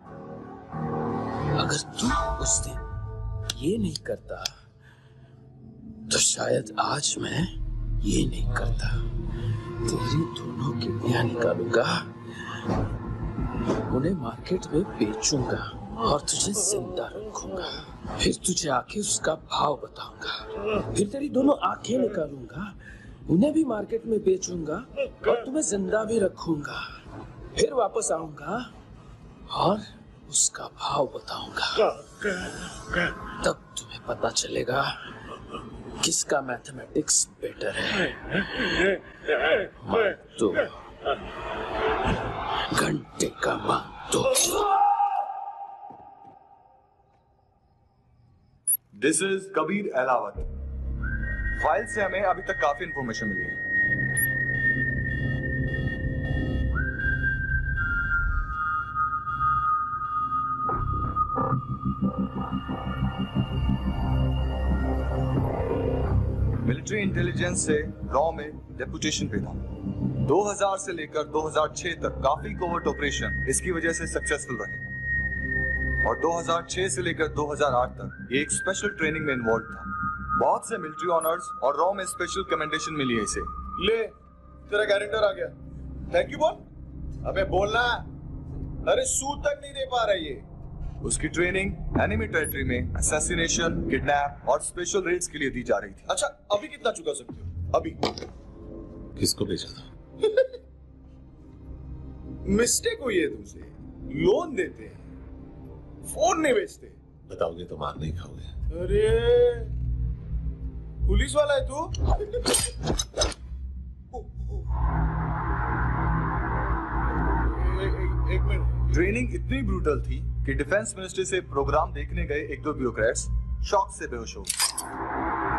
अगर तू उस दिन ये नहीं करता तो शायद आज मैं ये नहीं करता। तेरी दोनों किडनियां निकालूंगा, उन्हें मार्केट में बेचूंगा और तुझे जिंदा रखूंगा। फिर तुझे आके उसका भाव बताऊंगा। फिर तेरी दोनों आंखें निकालूंगा, उन्हें भी मार्केट में बेचूंगा और तुम्हें जिंदा भी रखूंगा। फिर वापस आऊंगा और उसका भाव बताऊंगा। तब तुम्हें पता चलेगा किसका मैथमेटिक्स बेटर है। तो घंटे का मानतो। This is Kabir Alawat. File से हमें अभी तक काफी इंफॉर्मेशन मिली है। इंटेलिजेंस से रॉ में डेपुटेशन पे था। 2000 से लेकर 2006 तक काफी कोवर्ट ऑपरेशन इसकी वजह से सक्सेसफुल रहे और 2006 से लेकर 2008 तक ये एक स्पेशल ट्रेनिंग में इन्वॉल्व था। बहुत से मिलिट्री ऑनर्स और रॉ में स्पेशल कमेंडेशन मिली है इसे। ले तेरा गारंटर आ गया। थैंक यू बोल। अबे बोलना। अरे सूद तक नहीं दे पा रहा ये। उसकी ट्रेनिंग एनिमी टेरिटरी में असैसिनेशन, किडनैप और स्पेशल रेड्स के लिए दी जा रही थी। अच्छा अभी कितना चुका सकते हो? अभी किसको भेजा था? मिस्टेक हुई है तुमसे। लोन देते हैं, फोन नहीं बेचते। बताओगे तो मार नहीं खाओगे। अरे पुलिस वाला है तू? एक मिनट। ट्रेनिंग इतनी ब्रूटल थी कि डिफेंस मिनिस्ट्री से प्रोग्राम देखने गए एक दो ब्यूरोक्रेट्स शॉक से बेहोश हो गए।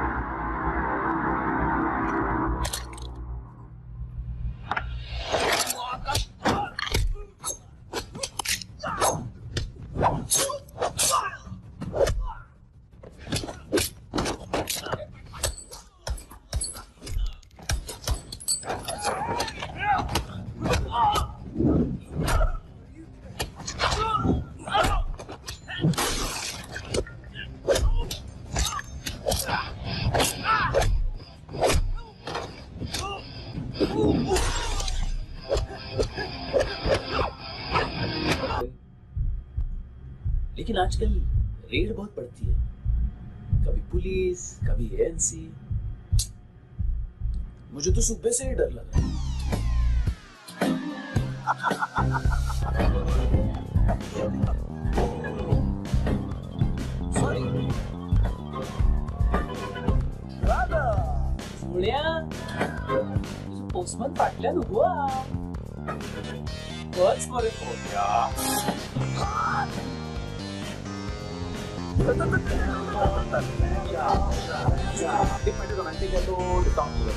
लेकिन आजकल रेड बहुत पड़ती है, कभी पुलिस कभी एएनसी। मुझे तो सुबह से ही डर लगा। सॉरी पोस्टमन फाटल्यान हुआ बस बरे रोमांटिक है तो डिस्काउंट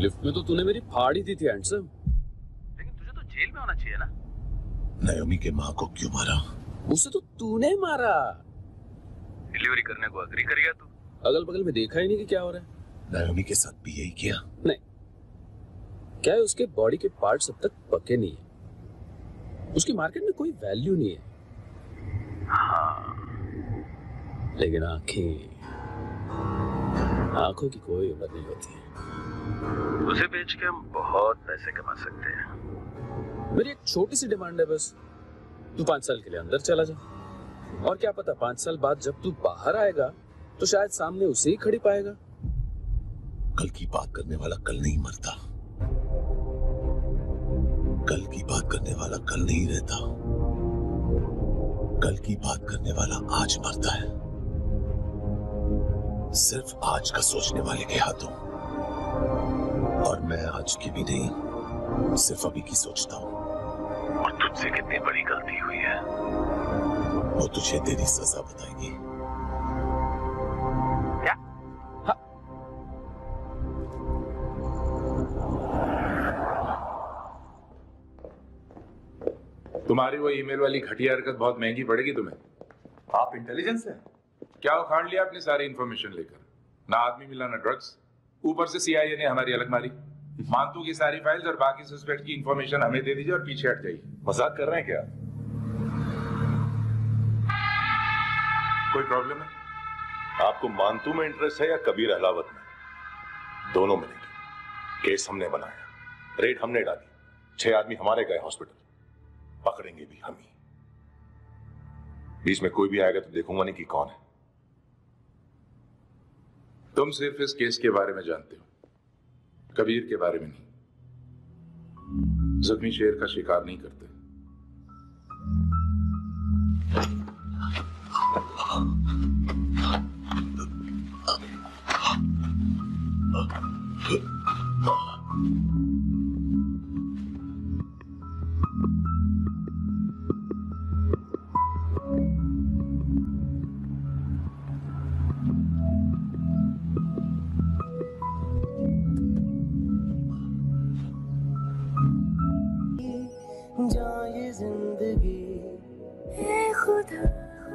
लिफ्ट में तो तूने मेरी फाड़ ही दी थी हैंडसम। लेकिन तुझे तो जेल में होना चाहिए ना। नायोमी के माँ को क्यों मारा? उसे तो तूने मारा। डिलीवरी करने को अग्री कर गया तू। अगल बगल में देखा ही नहीं कि क्या हो रहा है। नायोमी के साथ भी यही किया? नहीं, क्या है उसके बॉडी के पार्ट्स अब तक पके नहीं है, उसकी मार्केट में कोई वैल्यू नहीं है। हाँ, लेकिन आंखों की कोई उम्र नहीं होती है। उसे बेच के हम बहुत पैसे कमा सकते हैं। मेरी एक छोटी सी डिमांड है बस, तू 5 साल के लिए अंदर चला जा, और क्या पता 5 साल बाद जब तू बाहर आएगा तो शायद सामने उसे ही खड़ी पाएगा। कल की बात करने वाला कल नहीं मरता, कल की बात करने वाला कल नहीं रहता, कल की बात करने वाला आज मरता है। सिर्फ आज का सोचने वाले के हाथों। और मैं आज की भी नहीं, सिर्फ अभी की सोचता हूं। और तुझसे कितनी बड़ी गलती हुई है वो तुझे तेरी सजा बताएगी। क्या? हाँ। तुम्हारी वो ईमेल वाली घटिया हरकत बहुत महंगी पड़ेगी तुम्हें। आप इंटेलिजेंस है? क्या उखाड़ लिया अपनी सारी इंफॉर्मेशन लेकर? ना आदमी मिला ना ड्रग्स, ऊपर से सीआईए ने हमारी अलग मारी। मानतू की सारी फाइल्स और बाकी सस्पेक्ट की इंफॉर्मेशन हमें दे दीजिए और पीछे हट जाइए। मजाक कर रहे हैं क्या? कोई प्रॉब्लम है? आपको मानतू में इंटरेस्ट है या कबीर अहलावत में? दोनों मिलेंगे। केस हमने बनाया, रेड हमने डाली, 6 आदमी हमारे गए हॉस्पिटल, पकड़ेंगे भी हम ही। बीच में कोई भी आएगा तो देखूंगा नहीं कि कौन है। तुम सिर्फ इस केस के बारे में जानते हो, कबीर के बारे में नहीं। जख्मी शेर का शिकार नहीं करते। जाए जिंदगी है खुदा,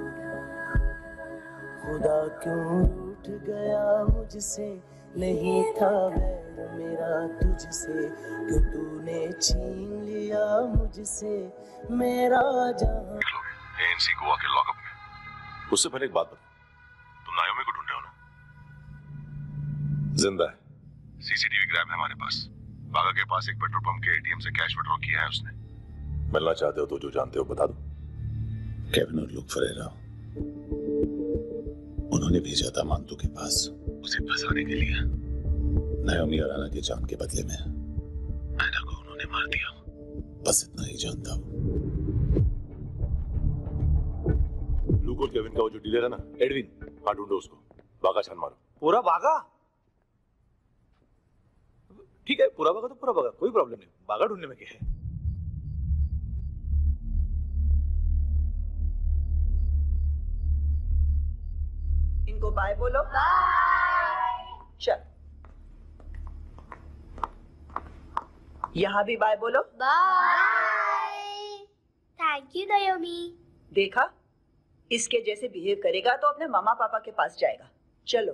खुदा क्यों रूठ गया मुझसे, नहीं था वैर मेरा तुझसे, क्यों तूने छीन लिया मुझसे मेरा जहां। एएनसी गोवा के लॉकअप में। उससे पहले एक बात बताओ, तुम नायोमी को ढूंढ रहे हो ना? जिंदा है, सीसीटीवी ग्रैब है हमारे पास। बागा के पास एक पेट्रोल पंप के एटीएम से कैश विड्रॉ किया है उसने। मिलना चाहते हो तो जो जानते हो बता दो। केविन और लुक फरेरा, उन्होंने भेजा था मानतू के पास उसे फंसाने के लिए। नायोमी और आना की जान के बदले में आना को उन्होंने मार दिया। बस इतना ही जानता हूं। लुक और केविन का वो जो डीलर है ना, एडविन, हाँ ढूंढो उसको। बागा छान मारो। पूरा बागा? ठीक है, पूरा बागा तो पूरा बागा, कोई प्रॉब्लम नहीं। बागा ढूंढने में क्या है? इनको बाय बोलो। बाय। चल, यहाँ भी बाय बोलो। बाय। Thank you Naomi. देखा, इसके जैसे बिहेव करेगा तो अपने मामा पापा के पास जाएगा। चलो।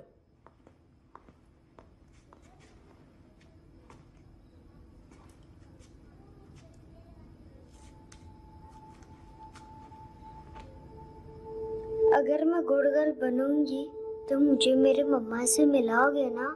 अगर मैं गुड गर्ल बनूंगी तो मुझे मेरे मम्मा से मिलाओगे ना?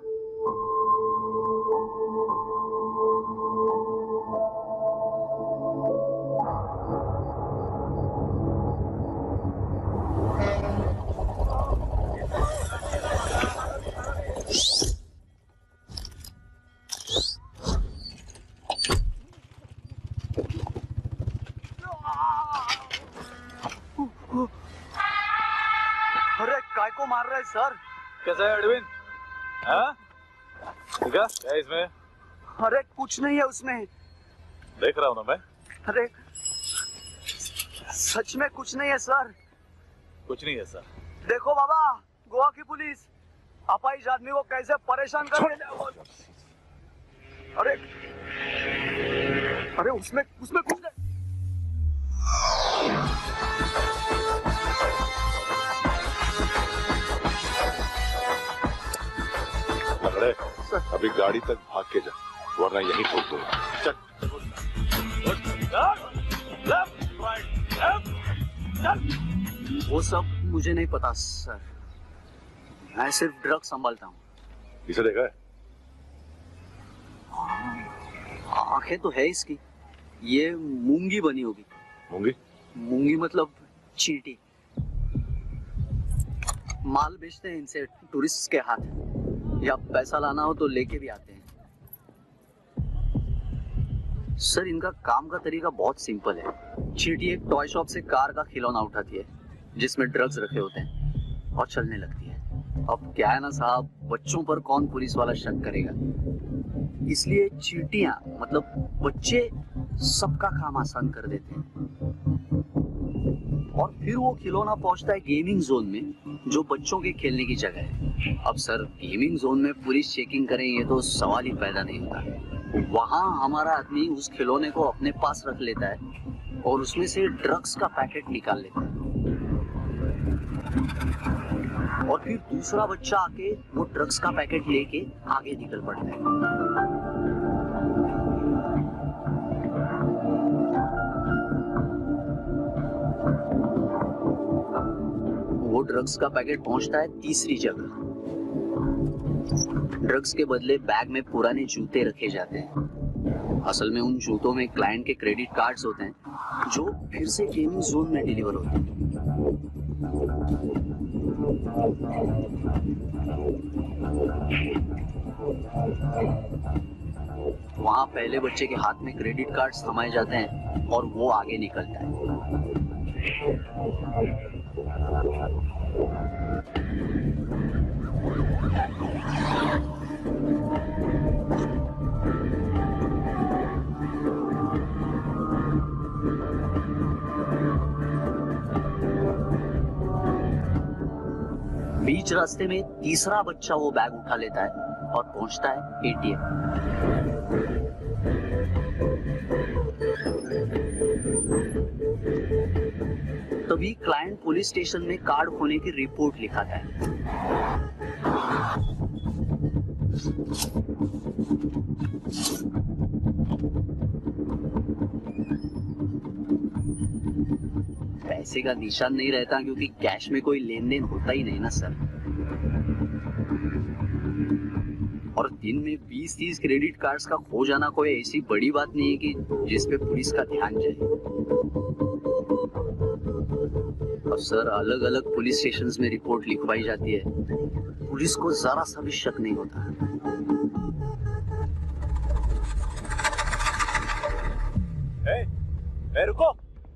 को मार रहा है सर? कैसा है एडविन? हाँ? क्या है इसमें? अरे कुछ नहीं है उसमें। देख रहा हूं ना मैं। अरे सच में कुछ नहीं है सर। कुछ नहीं है सर। देखो बाबा, गोवा की पुलिस अपाहिज आदमी को कैसे परेशान कर रही है। अरे अरे उसमें उसमें कुछ नहीं। पकड़े अभी गाड़ी तक भाग के जा, वरना यहीं ठोक दूंगा। चल। वो सब मुझे नहीं पता सर, मैं सिर्फ ड्रग संभालता हूँ। इसे देखा है? आंखें तो है इसकी, ये मूंगी बनी होगी। मूंगी? मूंगी मतलब चींटी। माल बेचते हैं इनसे टूरिस्ट के हाथ, या पैसा लाना हो तो लेके भी आते हैं। सर इनका काम का तरीका बहुत सिंपल है। चींटी एक टॉय शॉप से कार का खिलौना उठाती है जिसमें ड्रग्स रखे होते हैं और चलने लगती है। अब क्या है ना साहब, बच्चों पर कौन पुलिस वाला शक करेगा, इसलिए चींटियां मतलब बच्चे सबका काम आसान कर देते हैं। और फिर वो खिलौना पहुंचता है गेमिंग जोन में, जो बच्चों के खेलने की जगह है। अब सर गेमिंग जोन में पुलिस चेकिंग करे ये तो सवाल ही पैदा नहीं होता। वहां हमारा आदमी उस खिलौने को अपने पास रख लेता है और उसमें से ड्रग्स का पैकेट निकाल लेता है, और फिर दूसरा बच्चा आके वो ड्रग्स का पैकेट लेके आगे निकल पड़ता है। वो ड्रग्स का पैकेट पहुंचता है तीसरी जगह। ड्रग्स के बदले बैग में पुराने जूते रखे जाते हैं। असल में उन जूतों में क्लाइंट के क्रेडिट कार्ड्स होते हैं जो फिर से गेमिंग जोन में डिलीवर होते हैं। वहां पहले बच्चे के हाथ में क्रेडिट कार्ड्स थमाए जाते हैं और वो आगे निकलता है। बीच रास्ते में तीसरा बच्चा वो बैग उठा लेता है और पहुंचता है एटीएम। तभी क्लाइंट पुलिस स्टेशन में कार्ड खोने की रिपोर्ट लिखाता है। पैसे का निशान नहीं रहता क्योंकि कैश में कोई लेन देन होता ही नहीं ना सर। और दिन में 20-30 क्रेडिट कार्ड्स का खो जाना कोई ऐसी बड़ी बात नहीं है कि जिस पे पुलिस का ध्यान जाए। अब सर अलग अलग पुलिस स्टेशंस में रिपोर्ट लिखवाई जाती है, पुलिस को जरा सा भी शक नहीं होता। रुको,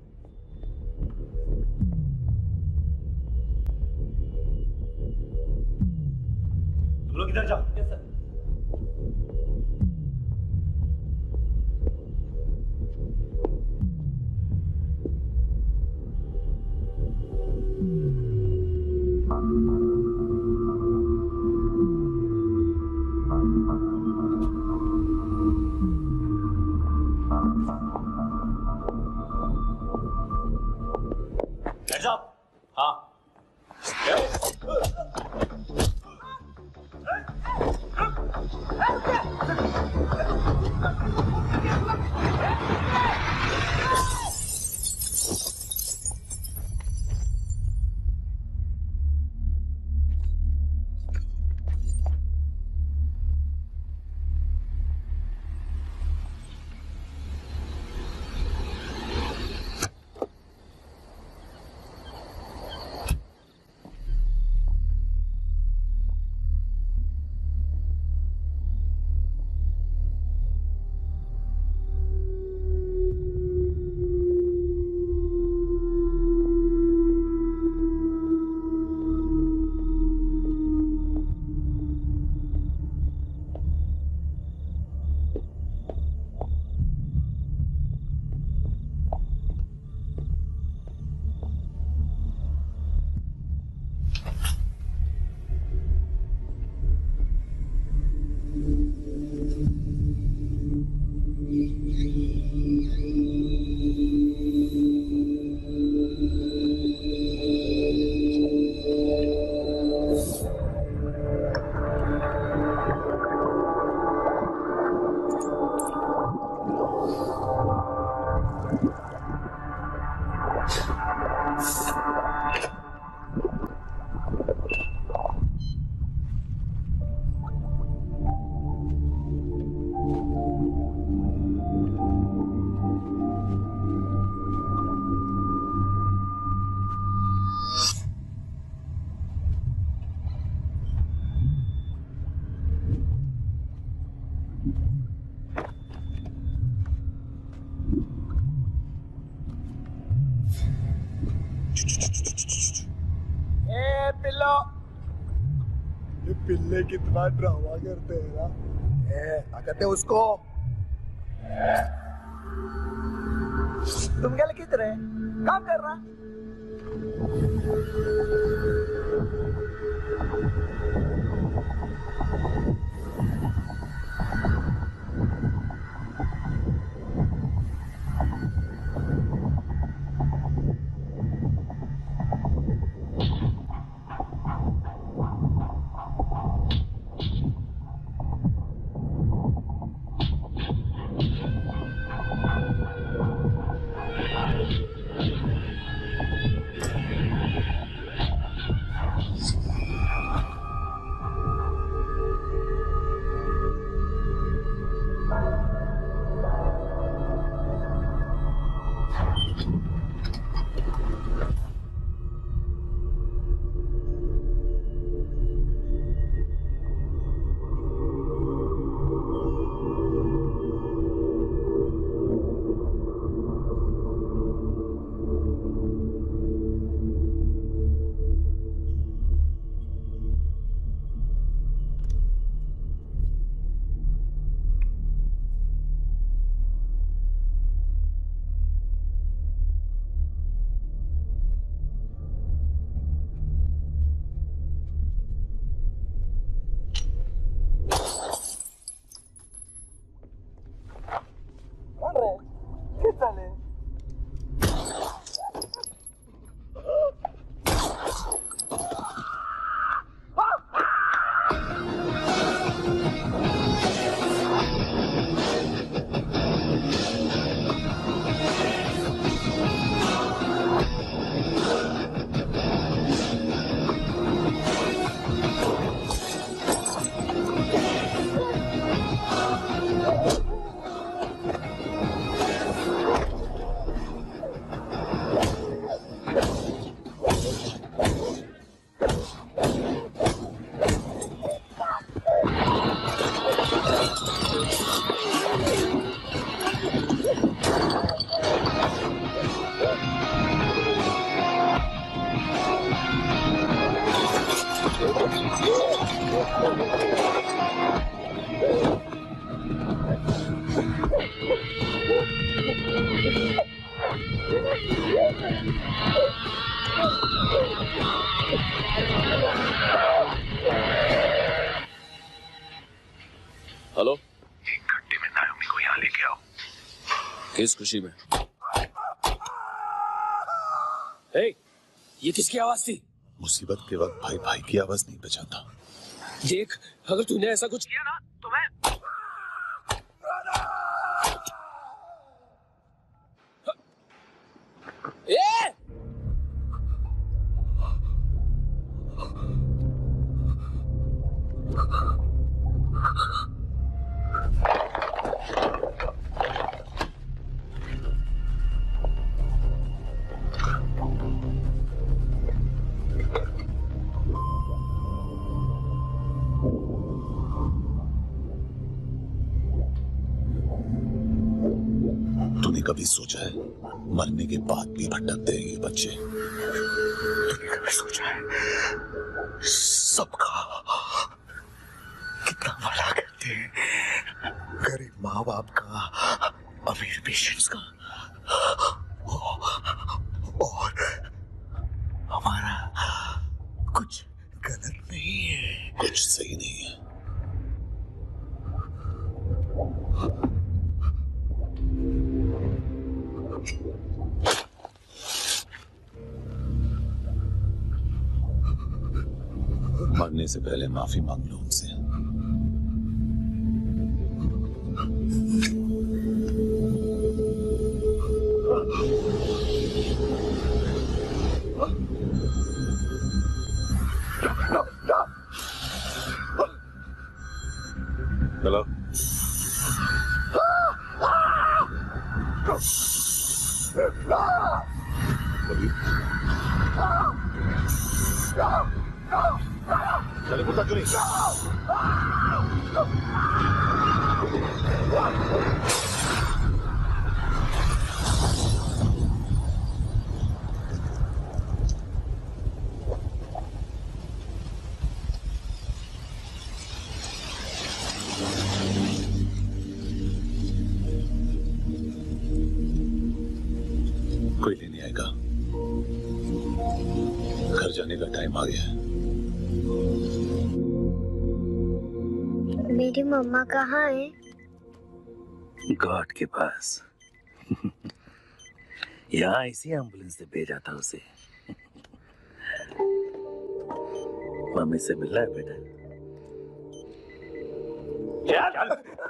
तुम लोग इधर जाओ। Yes sir. हाँ लो। ये पिल्ले कितना ड्रामा करते हैं ना। क्या कहते हैं उसको? तुम क्या लिख रहे? काम कर रहा। हेलो, एक घंटे में नायोमी को यहाँ लेके आओ। किस खुशी में? हे, ये किसकी आवाज थी? मुसीबत के वक्त भाई भाई की आवाज नहीं बचाता। देख, अगर तूने ऐसा कुछ किया ना तो मैं तूने कभी सोचा है मरने के बाद भी भटकते हैं ये बच्चे? तूने कभी सोचा है सबका कितना भला करते हैं? गरीब माँ बाप का, अमीर पेशेंट्स का, और हमारा कुछ गलत नहीं है, कुछ सही नहीं है। मरने से पहले माफी मांग लो उनसे। हेलो, चले कुत्ता क्यों नहीं? का टाइम आ गया है। मेरी मम्मा कहाँ है? गॉड के पास। यहाँ इसी एम्बुलेंस से भेजा था उसे। मम्मी से मिलना है बेटा। चल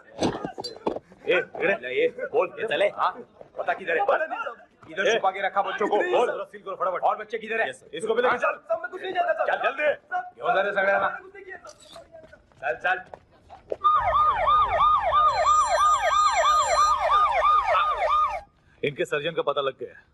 ये बोल ये चले। हाँ पता किधर है? इधर छुपा के रखा बच्चों को। बोल सील करो फटाफट। और बच्चे किधर है? इसको भी लेके चल। सब में कुछ नहीं जाता। चल जल्दी क्यों जा रहे सगळ्यांना? चल चल। इनके सर्जन का पता लग गया।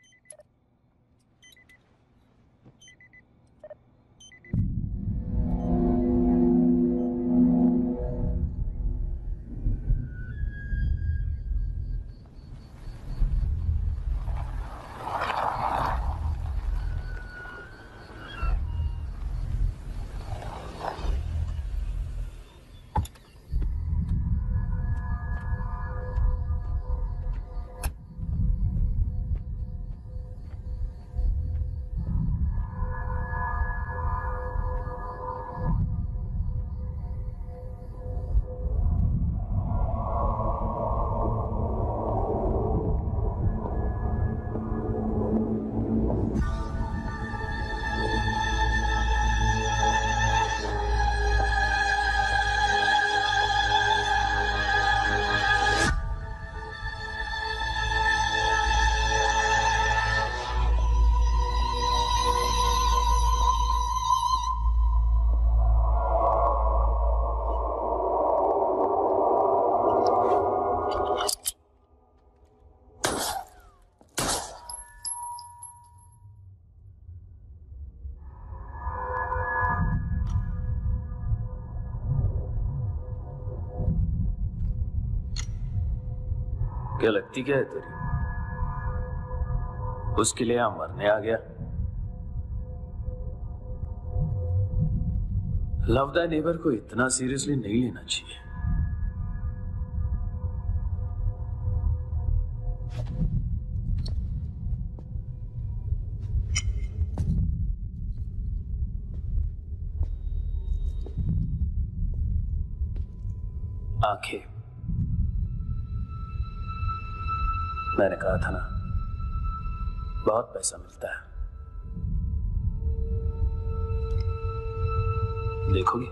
क्या लगती क्या है तेरी? उसके लिए यहाँ मरने आ गया? लव द नेबर को इतना सीरियसली नहीं लेना चाहिए। आंखें, मैंने कहा था ना, बहुत पैसा मिलता है। देखोगी?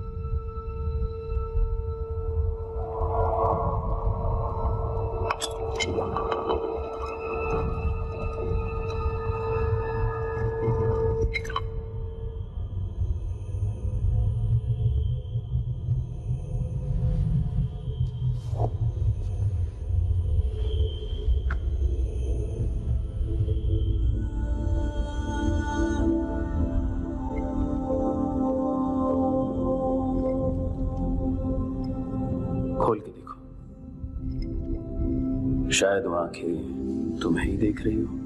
खोल के देखो, शायद वो आंखें तुम्हें ही देख रही हो।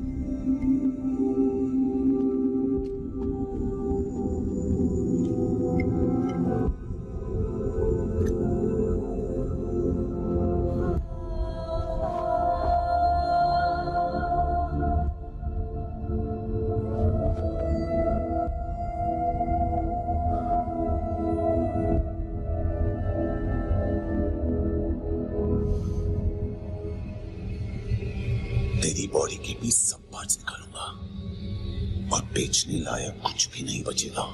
तेरी बॉडी के भी सब पार्ट्स निकालूंगा और बेचने लायक कुछ भी नहीं बचेगा।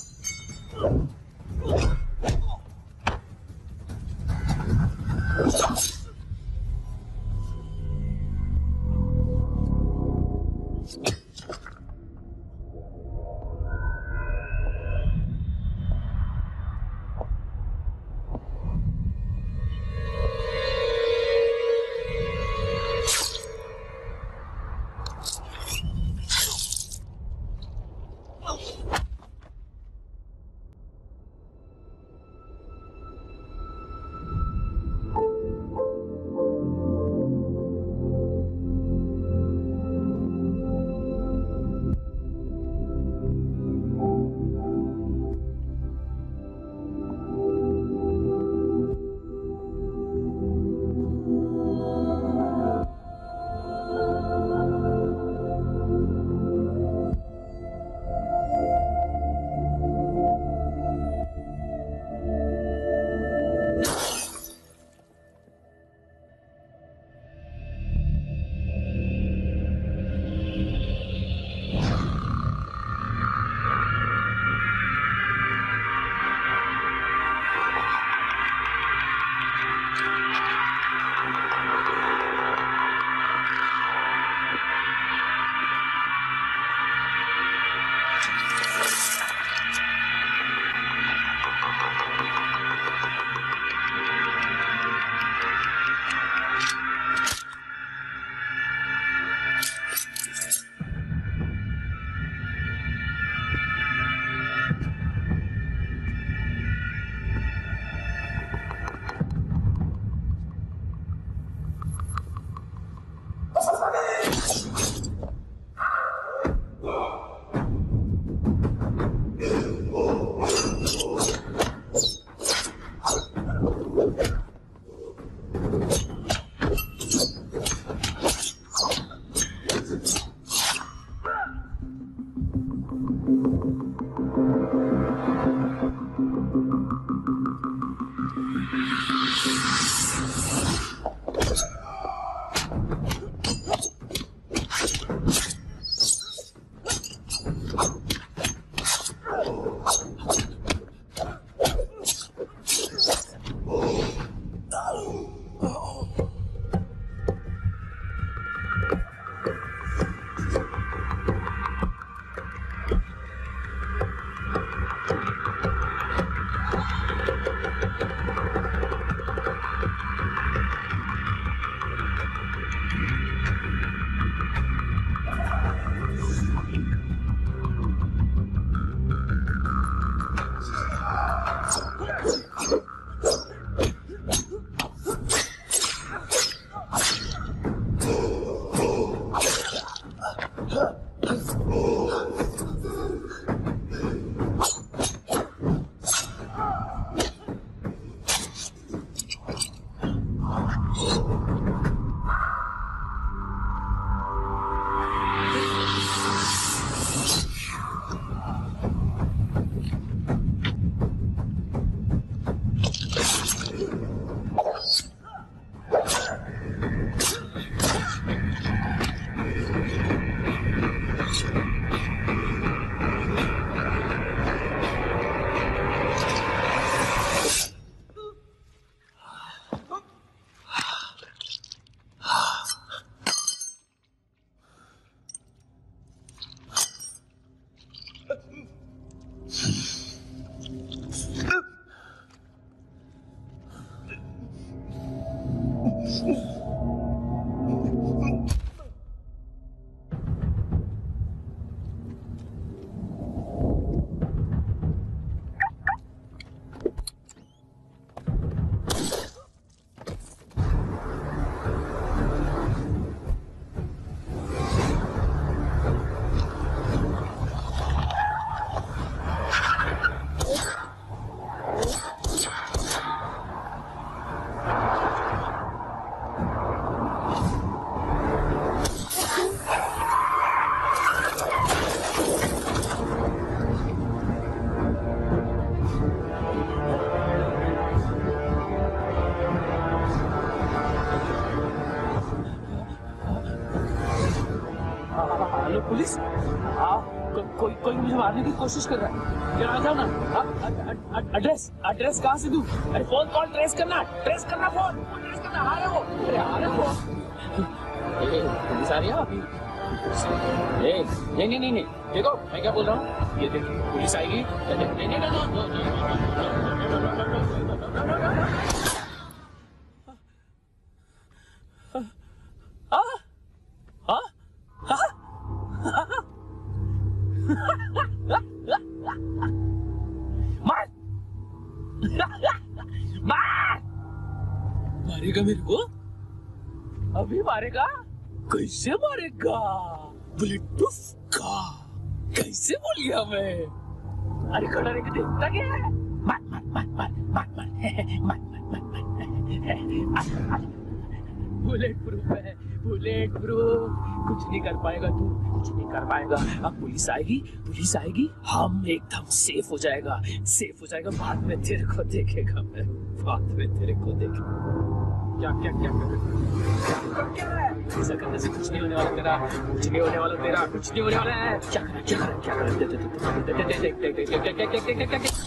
पुलिस? कोई मुझे मारने की कोशिश कर रहा है। जरा आ जाओ ना। एड्रेस कहाँ से दूं? अरे फोन कॉल ट्रेस करना फोन ट्रेस करना। आ रहे हो? अरे आ रहे हो? पुलिस आ रही है अभी? नहीं देखो मैं क्या बोल रहा हूँ, ये देखो पुलिस आएगी। मारेगा मेरे को? अभी मारेगा? कैसे मारेगा? बुलेट प्रूफ का कैसे बोल गया मैं? अरे खड़ा रह के देखता क्या है? बुलेट प्रूफ है, बुलेट प्रूफ। कुछ नहीं कर पाएगा तू, कुछ नहीं कर पाएगा। अब पुलिस आएगी, हम एकदम सेफ हो जाएगा। बाद में तेरे को देखेगा मैं, क्या है? ऐसा करने से कुछ नहीं होने वाला तेरा, कुछ नहीं होने वाला है। क्या कर?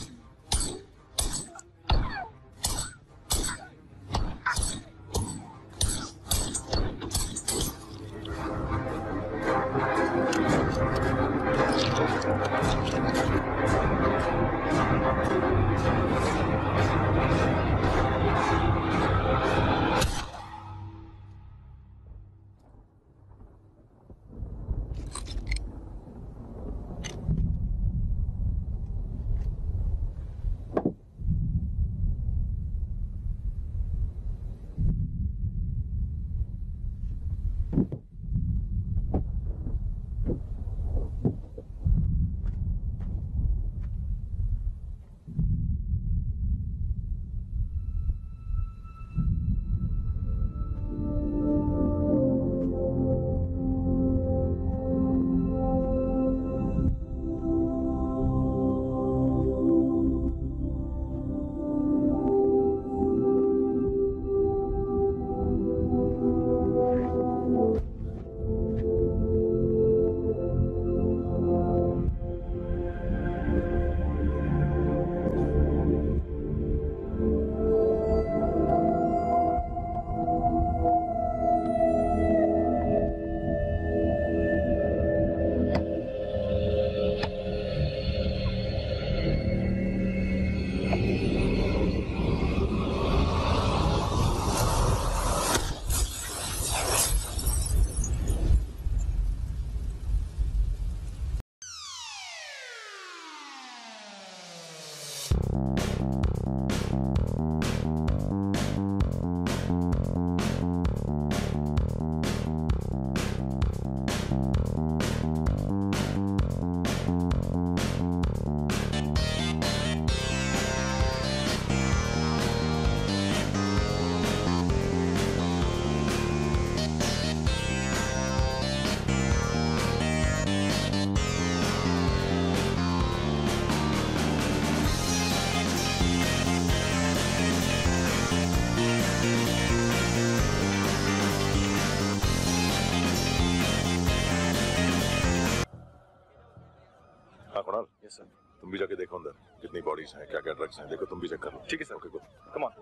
Yes, sir. तुम भी जाके देखो अंदर कितनी बॉडीज हैं, क्या क्या ड्रग्स हैं, देखो तुम भी चेक कर लो। ठीक है sir. Okay, good. Come on.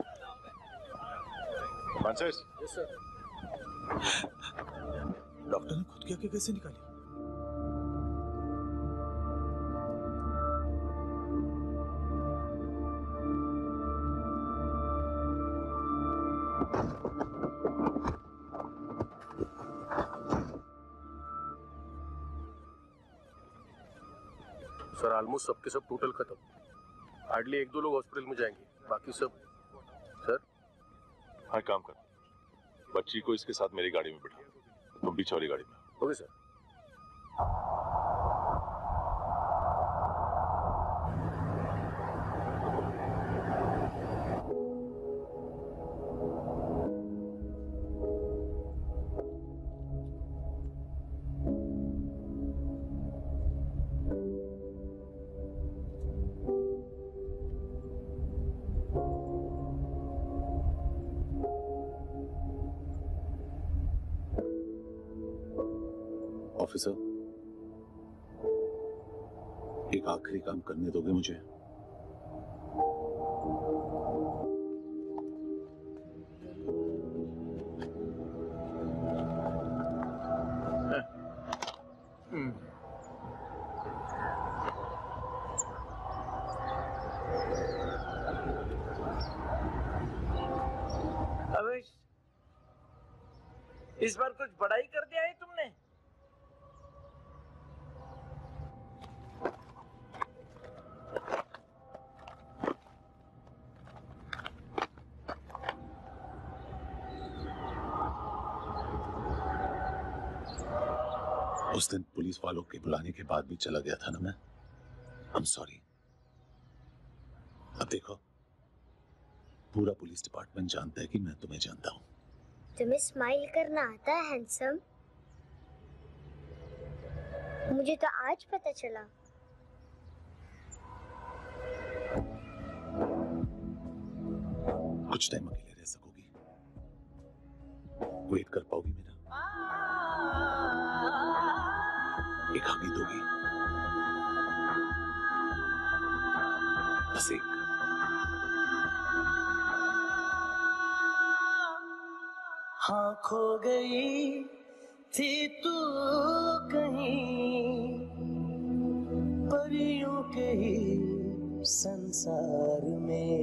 Francis. Yes sir. Doctor ने खुद की आंखें कैसे निकाली? सर ऑलमोस्ट सबके सब टोटल खत्म। हार्डली 1-2 लोग हॉस्पिटल में जाएंगे, बाकी सब। सर हाँ, काम कर, बच्ची को इसके साथ मेरी गाड़ी में बिठा, तुम पीछे वाली गाड़ी में। Okay sir. ऑफिसर, एक आखिरी काम करने दोगे मुझे? अवेश, इस बार कुछ बड़ा ही कर दिया है तुमने। उस दिन पुलिस वालों के बुलाने के बाद भी चला गया था ना मैं। I am sorry. अब देखो, पूरा पुलिस डिपार्टमेंट जानता है कि मैं तुम्हें जानता हूं। तुम्हें स्माइल करना आता है हैंडसम? मुझे तो आज पता चला। कुछ टाइम अकेले रह सकोगी? वेट कर पाओगी मेरा? एक हगी दोगी? बस एक। हाँ, खो गई थी तू कहीं परियों के ही संसार में।